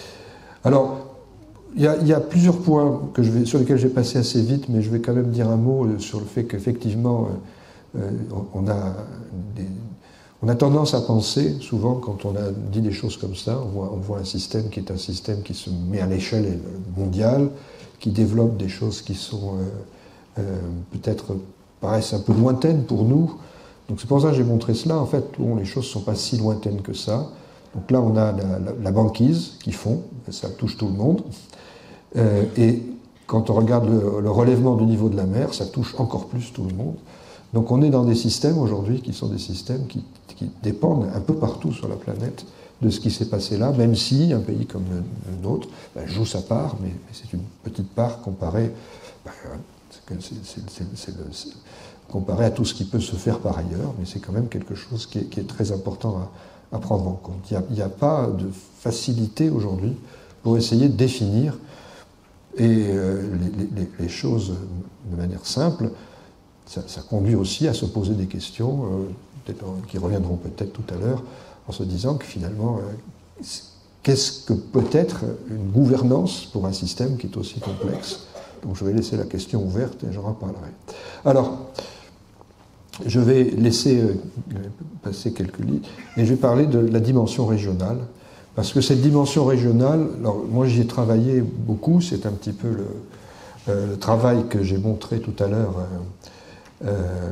Alors, Il y, a, il y a plusieurs points que je vais, sur lesquels je vais passer assez vite, mais je vais quand même dire un mot sur le fait qu'effectivement, euh, on, a des, on a tendance à penser, souvent, quand on a dit des choses comme ça, on voit, on voit un système qui est un système qui se met à l'échelle mondiale, qui développe des choses qui sont euh, euh, peut-être paraissent un peu lointaines pour nous. Donc c'est pour ça que j'ai montré cela. En fait, bon, les choses ne sont pas si lointaines que ça. Donc là, on a la, la, la banquise qui fond, ça touche tout le monde. Euh, et quand on regarde le, le relèvement du niveau de la mer, ça touche encore plus tout le monde. Donc on est dans des systèmes aujourd'hui qui sont des systèmes qui, qui dépendent un peu partout sur la planète de ce qui s'est passé là, même si un pays comme le, le nôtre ben, joue sa part, mais, mais c'est une petite part comparée, ben, c'est, c'est, c'est, c'est le, c'est, comparé à tout ce qui peut se faire par ailleurs, mais c'est quand même quelque chose qui est, qui est très important à, à prendre en compte. Il n'y a, a pas de facilité aujourd'hui pour essayer de définir et euh, les, les, les choses de manière simple. Ça, ça conduit aussi à se poser des questions euh, qui reviendront peut-être tout à l'heure, en se disant que finalement, euh, qu'est-ce que peut être une gouvernance pour un système qui est aussi complexe? Donc je vais laisser la question ouverte et j'en reparlerai. Alors, je vais laisser euh, passer quelques lignes et je vais parler de la dimension régionale, Parce que cette dimension régionale, alors moi j'y ai travaillé beaucoup, c'est un petit peu le, euh, le travail que j'ai montré tout à l'heure, euh, euh,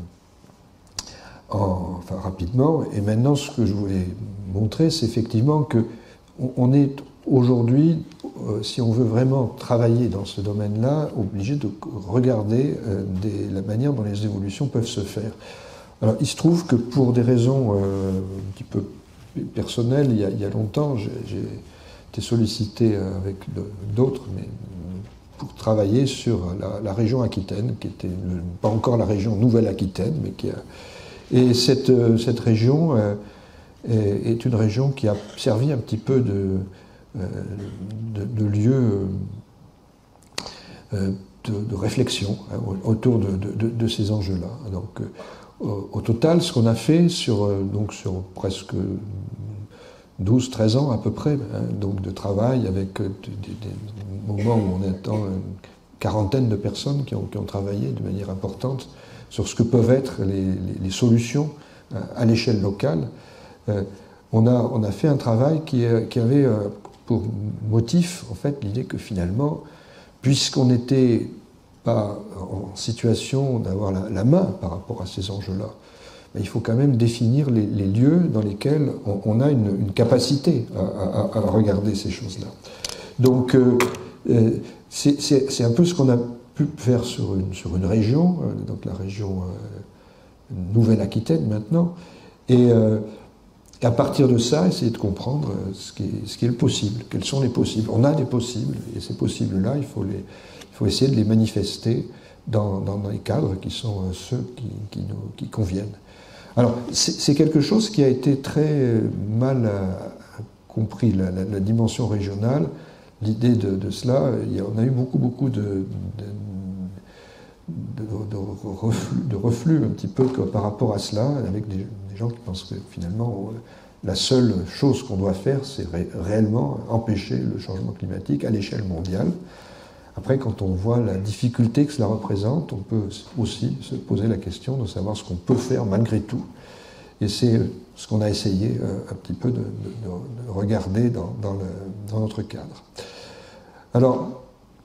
enfin rapidement, et maintenant ce que je voulais montrer, c'est effectivement que on est aujourd'hui, euh, si on veut vraiment travailler dans ce domaine-là, obligé de regarder euh, des, la manière dont les évolutions peuvent se faire. Alors il se trouve que pour des raisons euh, un petit peu personnelles, il y a, il y a longtemps, j'ai été sollicité avec d'autres, mais pour travailler sur la, la région Aquitaine, qui était le, pas encore la région Nouvelle-Aquitaine, mais qui a... Et cette, cette région euh, est, est une région qui a servi un petit peu de, euh, de, de lieu euh, de, de réflexion hein, autour de, de, de ces enjeux-là. Donc, euh, au, au total, ce qu'on a fait sur, donc sur presque douze treize ans à peu près, hein, donc de travail avec des, des, des moments où on attend une quarantaine de personnes qui ont, qui ont travaillé de manière importante sur ce que peuvent être les, les, les solutions euh, à l'échelle locale. Euh, on, a, on a fait un travail qui, qui avait euh, pour motif en fait l'idée que finalement, puisqu'on n'était pas en situation d'avoir la, la main par rapport à ces enjeux-là, ben, il faut quand même définir les, les lieux dans lesquels on, on a une, une capacité à, à, à regarder ces choses-là. Donc euh, euh, c'est un peu ce qu'on a pu faire sur une, sur une région, euh, donc la région euh, Nouvelle-Aquitaine maintenant, et, euh, et à partir de ça, essayer de comprendre euh, ce, qui est, ce qui est le possible, quels sont les possibles. On a des possibles, et ces possibles-là, il faut, les, il faut essayer de les manifester dans, dans, dans les cadres qui sont euh, ceux qui, qui nous qui conviennent. Alors, c'est quelque chose qui a été très mal euh, compris, la, la, la dimension régionale. L'idée de, de cela, il y a, on a eu beaucoup, beaucoup de, de, de, de, reflux, de reflux un petit peu par rapport à cela, avec des, des gens qui pensent que finalement, la seule chose qu'on doit faire, c'est ré, réellement empêcher le changement climatique à l'échelle mondiale. Après, quand on voit la difficulté que cela représente, on peut aussi se poser la question de savoir ce qu'on peut faire malgré tout. Et c'est ce qu'on a essayé euh, un petit peu de, de, de regarder dans, dans, le, dans notre cadre. Alors,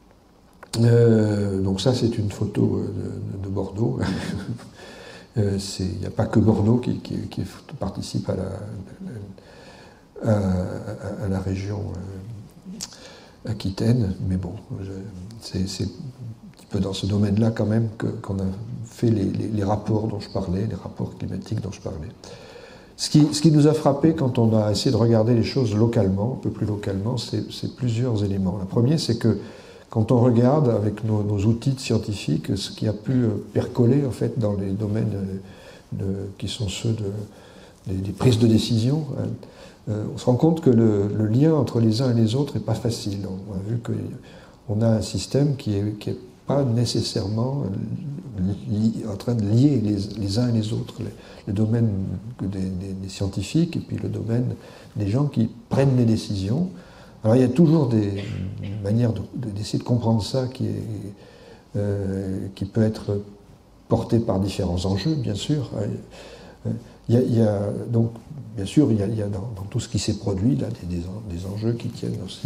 euh, donc ça c'est une photo de, de Bordeaux. euh, il n'y a pas que Bordeaux qui, qui, qui participe à la, à, à, à la région euh, Aquitaine, mais bon, c'est un petit peu dans ce domaine-là quand même qu'on a fait les, les, les rapports dont je parlais, les rapports climatiques dont je parlais. Ce qui, ce qui nous a frappé quand on a essayé de regarder les choses localement, un peu plus localement, c'est plusieurs éléments. Le premier, c'est que quand on regarde avec nos, nos outils scientifiques ce qui a pu percoler en fait dans les domaines de, qui sont ceux de, des, des prises de décision, hein, euh, on se rend compte que le, le lien entre les uns et les autres n'est pas facile. On a vu qu'on a un système qui est, qui est pas nécessairement li, en train de lier les, les uns et les autres, les, le domaine des, des, des scientifiques et puis le domaine des gens qui prennent les décisions. Alors il y a toujours des manières d'essayer de, de, de comprendre ça qui, est, euh, qui peut être portée par différents enjeux, bien sûr. Il y a, il y a donc, bien sûr, il y a, il y a dans, dans tout ce qui s'est produit là des, des, des enjeux qui tiennent aussi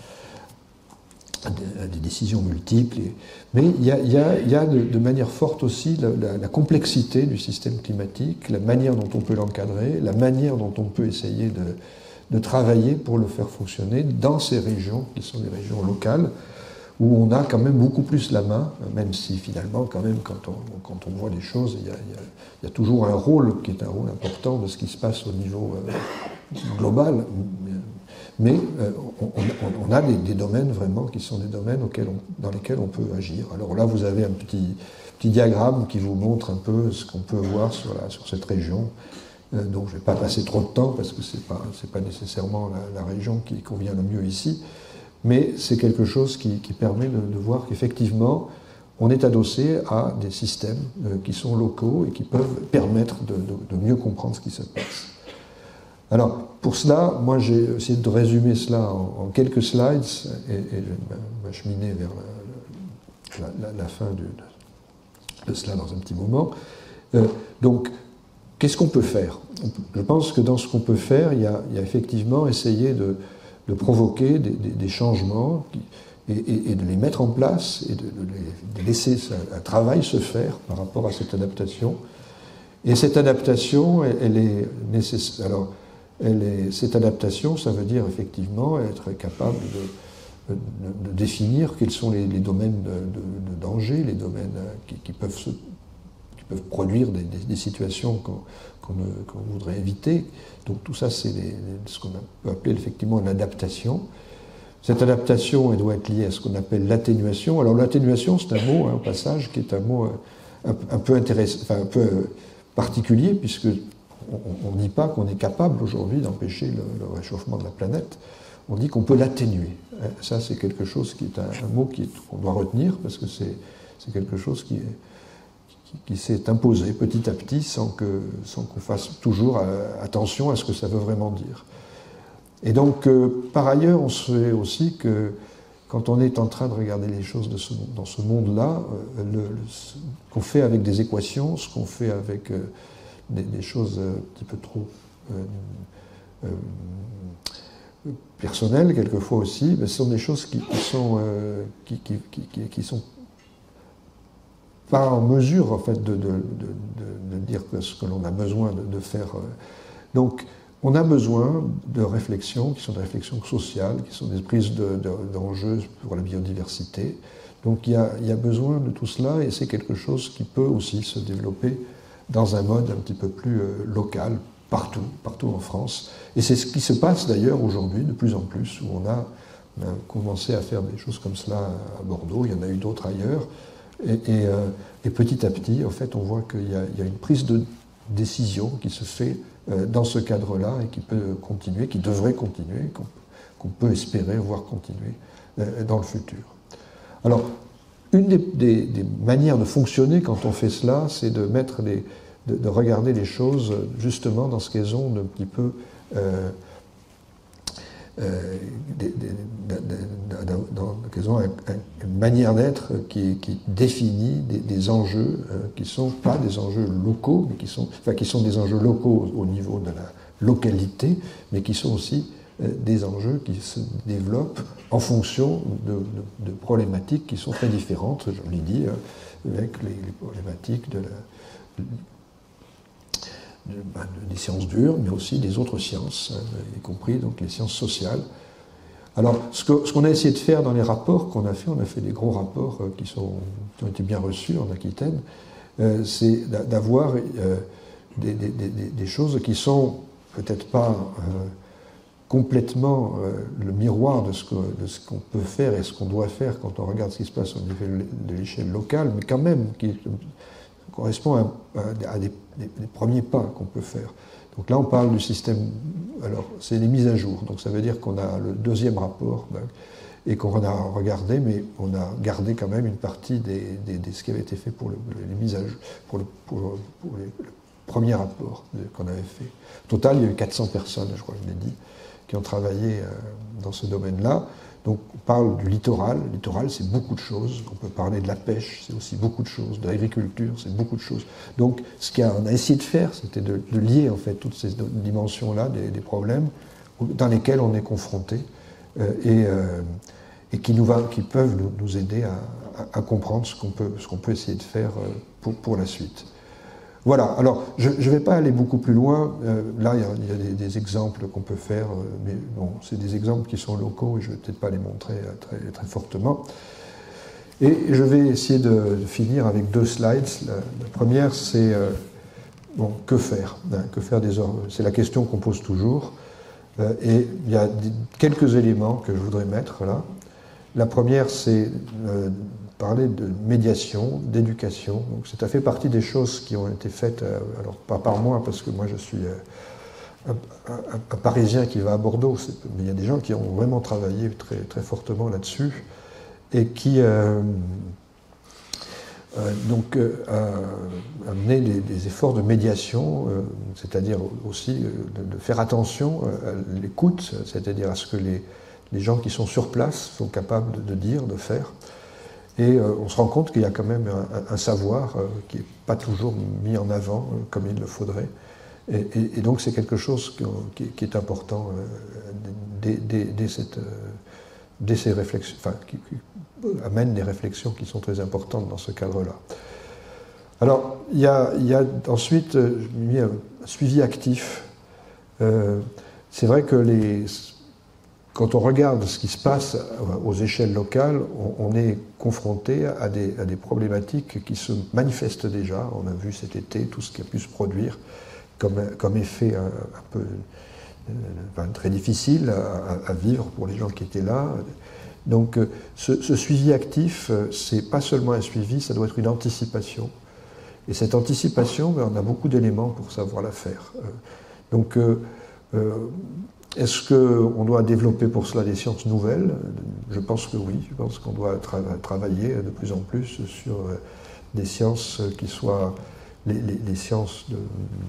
à, à, des, à des décisions multiples. Et, mais il y a, il y a, il y a de, de manière forte aussi la, la, la complexité du système climatique, la manière dont on peut l'encadrer, la manière dont on peut essayer de, de travailler pour le faire fonctionner dans ces régions qui sont des régions locales, où on a quand même beaucoup plus la main, même si finalement, quand même, quand on, quand on voit les choses, il y, a, il, y a, il y a toujours un rôle qui est un rôle important de ce qui se passe au niveau euh, global. Mais euh, on, on, on a des, des domaines vraiment qui sont des domaines auxquels on, dans lesquels on peut agir. Alors là, vous avez un petit, petit diagramme qui vous montre un peu ce qu'on peut voir sur, la, sur cette région. Euh, donc je ne vais pas passer trop de temps parce que ce n'est pas, c'est pas nécessairement la, la région qui convient le mieux ici. Mais c'est quelque chose qui, qui permet de, de voir qu'effectivement, on est adossé à des systèmes euh, qui sont locaux et qui peuvent permettre de, de, de mieux comprendre ce qui se passe. Alors, pour cela, moi j'ai essayé de résumer cela en, en quelques slides et, et je vais m'acheminer vers la, la, la, la fin du, de, de cela dans un petit moment. Euh, donc, qu'est-ce qu'on peut faire? je pense que dans ce qu'on peut faire, il y a, il y a effectivement essayer de, de provoquer des, des, des changements qui, et, et, et de les mettre en place et de, de, les, de laisser un travail se faire par rapport à cette adaptation. Et cette adaptation, elle, elle est nécessaire. Alors, elle est, cette adaptation, ça veut dire effectivement être capable de, de, de définir quels sont les, les domaines de, de, de danger, les domaines qui, qui, peuvent, se, qui peuvent produire des, des, des situations qu'on qu'on qu'on voudrait éviter. Donc tout ça, c'est ce qu'on peut appeler effectivement l'adaptation. Cette adaptation, elle doit être liée à ce qu'on appelle l'atténuation. Alors l'atténuation, c'est un mot, hein, au passage, qui est un mot un, un peu intéressant, enfin un peu particulier, puisque on ne dit pas qu'on est capable aujourd'hui d'empêcher le, le réchauffement de la planète. On dit qu'on peut l'atténuer. Ça, c'est quelque chose qui est un, un mot qu'on doit retenir, parce que c'est quelque chose qui, est, qui, qui s'est imposé petit à petit sans que, sans qu'on fasse toujours attention à ce que ça veut vraiment dire. Et donc, euh, par ailleurs, on sait aussi que quand on est en train de regarder les choses de ce, dans ce monde-là, euh, le, le, ce qu'on fait avec des équations, ce qu'on fait avec euh, des, des choses un petit peu trop euh, euh, personnelles, quelquefois aussi, ben, ce sont des choses qui, qui sont euh, qui, qui, qui, qui sont pas en mesure, en fait, de, de, de, de, de dire que ce que l'on a besoin de, de faire. Euh, donc, on a besoin de réflexions qui sont des réflexions sociales, qui sont des prises d'enjeux de, de, pour la biodiversité. Donc il y, a, il y a besoin de tout cela, et c'est quelque chose qui peut aussi se développer dans un mode un petit peu plus euh, local, partout, partout en France. Et c'est ce qui se passe d'ailleurs aujourd'hui de plus en plus, où on a, on a commencé à faire des choses comme cela à Bordeaux, il y en a eu d'autres ailleurs, et, et, euh, et petit à petit, en fait, on voit qu'il y, y a une prise de décision qui se fait dans ce cadre-là et qui peut continuer, qui devrait continuer, qu'on qu'on peut espérer voir continuer dans le futur. Alors, une des, des, des manières de fonctionner quand on fait cela, c'est de mettre les, de, de regarder les choses justement dans ce qu'elles ont d'un petit peu euh, euh, des, des, dans, qu'elles ont un, un, une manière d'être qui, qui définit des, des enjeux euh, qui ne sont pas des enjeux locaux, mais qui sont, enfin, qui sont des enjeux locaux au niveau de la localité, mais qui sont aussi euh, des enjeux qui se développent en fonction de, de, de problématiques qui sont très différentes, je l'ai dit, euh, avec les, les problématiques de la... De, ben, des sciences dures, mais aussi des autres sciences, hein, y compris donc les sciences sociales. Alors, ce qu'on ce qu'on a essayé de faire dans les rapports qu'on a fait, on a fait des gros rapports euh, qui, sont, qui ont été bien reçus en Aquitaine, euh, c'est d'avoir euh, des, des, des, des choses qui sont peut-être pas euh, complètement euh, le miroir de ce que, de ce qu'on peut faire et ce qu'on doit faire quand on regarde ce qui se passe au niveau de l'échelle locale, mais quand même qui correspond à, à, à des, des, des premiers pas qu'on peut faire. Donc là, on parle du système. Alors, c'est les mises à jour. Donc, ça veut dire qu'on a le deuxième rapport ben, et qu'on a regardé, mais on a gardé quand même une partie des, des, des ce qui avait été fait pour le, les mises à jour, pour le, pour, pour les, le premier rapport qu'on avait fait. Au total, il y a eu quatre cents personnes, je crois que je l'ai dit, qui ont travaillé euh, dans ce domaine-là. Donc, on parle du littoral. Le littoral, c'est beaucoup de choses. On peut parler de la pêche, c'est aussi beaucoup de choses. De l'agriculture, c'est beaucoup de choses. Donc, ce qu'on a essayé de faire, c'était de, de lier, en fait, toutes ces dimensions-là des, des problèmes dans lesquels on est confronté euh, et, euh, et qui, nous va, qui peuvent nous, nous aider à, à, à comprendre ce qu'on peut, ce qu'on peut essayer de faire euh, pour, pour la suite. Voilà, alors je ne vais pas aller beaucoup plus loin, euh, là il y a, il y a des, des exemples qu'on peut faire, euh, mais bon, c'est des exemples qui sont locaux et je ne vais peut-être pas les montrer euh, très, très fortement. Et je vais essayer de, de finir avec deux slides. La, la première, c'est, euh, bon, que faire hein, que faire des ordres. C'est la question qu'on pose toujours, euh, et il y a des, quelques éléments que je voudrais mettre là. La première, c'est euh, parler de médiation, d'éducation. Donc, ça fait partie des choses qui ont été faites, euh, alors pas par moi, parce que moi je suis euh, un, un, un Parisien qui va à Bordeaux, mais il y a des gens qui ont vraiment travaillé très, très fortement là-dessus, et qui euh, euh, donc, euh, a amené des, des efforts de médiation, euh, c'est-à-dire aussi de, de faire attention à l'écoute, c'est-à-dire à ce que les les gens qui sont sur place sont capables de, de dire, de faire. Et euh, on se rend compte qu'il y a quand même un, un savoir euh, qui n'est pas toujours mis en avant euh, comme il le faudrait. Et, et, et donc c'est quelque chose qui, qui est important euh, dès, dès, dès, cette, euh, dès ces réflexions, enfin, qui, qui amène des réflexions qui sont très importantes dans ce cadre-là. Alors, il y a, il y a ensuite euh, mis un suivi actif. Euh, c'est vrai que les, quand on regarde ce qui se passe aux échelles locales, on, on est confronté à des, à des problématiques qui se manifestent déjà. On a vu cet été tout ce qui a pu se produire comme, comme effet un, un peu euh, enfin, très difficile à, à vivre pour les gens qui étaient là. Donc ce, ce suivi actif, c'est pas seulement un suivi, ça doit être une anticipation. Et cette anticipation, ben, on a beaucoup d'éléments pour savoir la faire. Donc euh, euh, est-ce qu'on doit développer pour cela des sciences nouvelles? Je pense que oui, je pense qu'on doit tra travailler de plus en plus sur des sciences qui soient les, les, les sciences de,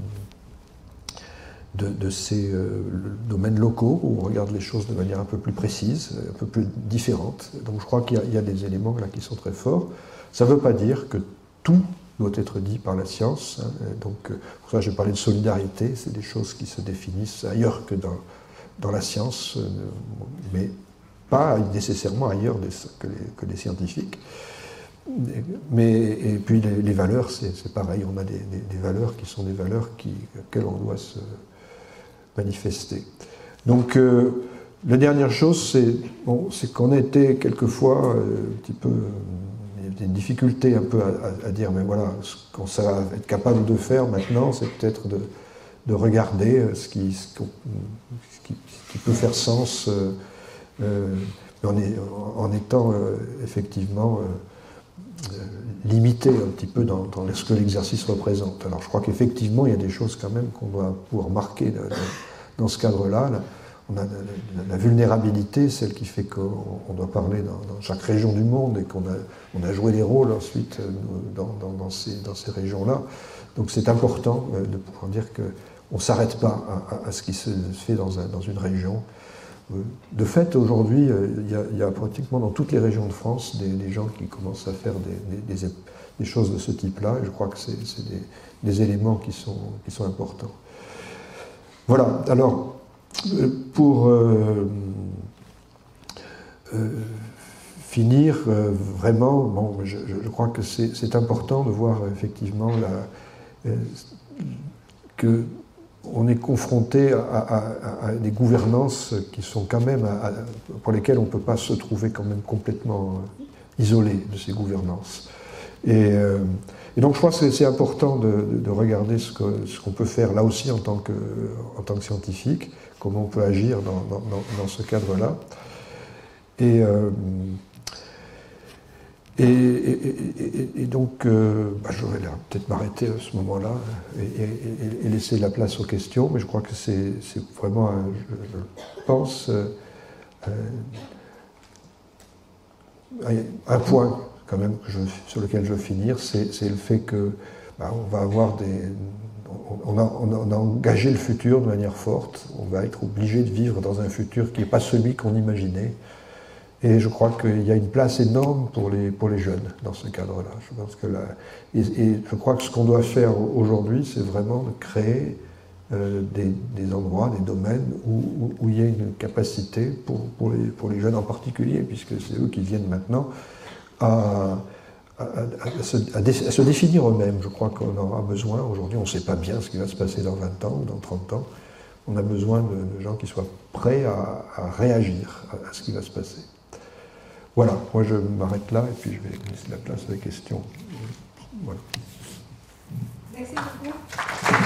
de, de ces euh, domaines locaux, où on regarde les choses de manière un peu plus précise, un peu plus différente. Donc je crois qu'il y, y a des éléments là qui sont très forts. Ça ne veut pas dire que tout doit être dit par la science. Hein. Donc, pour ça, j'ai parlé de solidarité. C'est des choses qui se définissent ailleurs que dans, dans la science, mais pas nécessairement ailleurs des, que, les, que les scientifiques. Mais, et puis, les, les valeurs, c'est pareil. On a des, des, des valeurs qui sont des valeurs qui, auxquelles on doit se manifester. Donc, euh, la dernière chose, c'est bon, qu'on a été quelquefois euh, un petit peu... Il y a une difficulté un peu à, à, à dire, mais voilà, ce qu'on va être capable de faire maintenant, c'est peut-être de, de regarder ce qui, ce, qu ce, qui, ce qui peut faire sens euh, euh, en, en étant euh, effectivement euh, limité un petit peu dans, dans ce que l'exercice représente. Alors je crois qu'effectivement, il y a des choses quand même qu'on doit pouvoir marquer dans, dans ce cadre-là. Là. On a la, la vulnérabilité, celle qui fait qu'on doit parler dans, dans chaque région du monde et qu'on a, on a joué des rôles ensuite dans, dans, dans ces, dans ces régions-là. Donc c'est important de pouvoir dire qu'on ne s'arrête pas à, à, à ce qui se fait dans, un, dans une région. De fait, aujourd'hui, il, il y a pratiquement dans toutes les régions de France des, des gens qui commencent à faire des, des, des, des choses de ce type-là. Et je crois que c'est des, des éléments qui sont, qui sont importants. Voilà, alors... Pour euh, euh, finir, euh, vraiment, bon, je, je crois que c'est important de voir effectivement la, euh, que on est confronté à, à, à des gouvernances qui sont quand même, à, à, pour lesquelles on ne peut pas se trouver quand même complètement isolé de ces gouvernances. Et, euh, et donc je crois que c'est important de, de, de regarder ce qu'on ce qu'on peut faire là aussi en tant que, en tant que scientifique, comment on peut agir dans, dans, dans ce cadre-là. Et, euh, et, et, et, et donc, euh, bah, je vais peut-être m'arrêter à ce moment-là et, et, et laisser la place aux questions, mais je crois que c'est vraiment, un, je, je pense, euh, un point quand même que je, sur lequel je veux finir, c'est le fait que bah, on va avoir des... On a, on a engagé le futur de manière forte, on va être obligé de vivre dans un futur qui n'est pas celui qu'on imaginait. Et je crois qu'il y a une place énorme pour les, pour les jeunes dans ce cadre-là. Je pense que là, et, et je crois que ce qu'on doit faire aujourd'hui, c'est vraiment de créer euh, des, des endroits, des domaines où, où, où il y a une capacité pour, pour, les, pour les jeunes en particulier, puisque c'est eux qui viennent maintenant à... À, à, à, se, à, dé, à se définir eux-mêmes. Je crois qu'on aura besoin, aujourd'hui, on ne sait pas bien ce qui va se passer dans vingt ans ou dans trente ans. On a besoin de, de gens qui soient prêts à, à réagir à, à ce qui va se passer. Voilà, moi je m'arrête là et puis je vais laisser la place à des questions. Voilà. Merci beaucoup.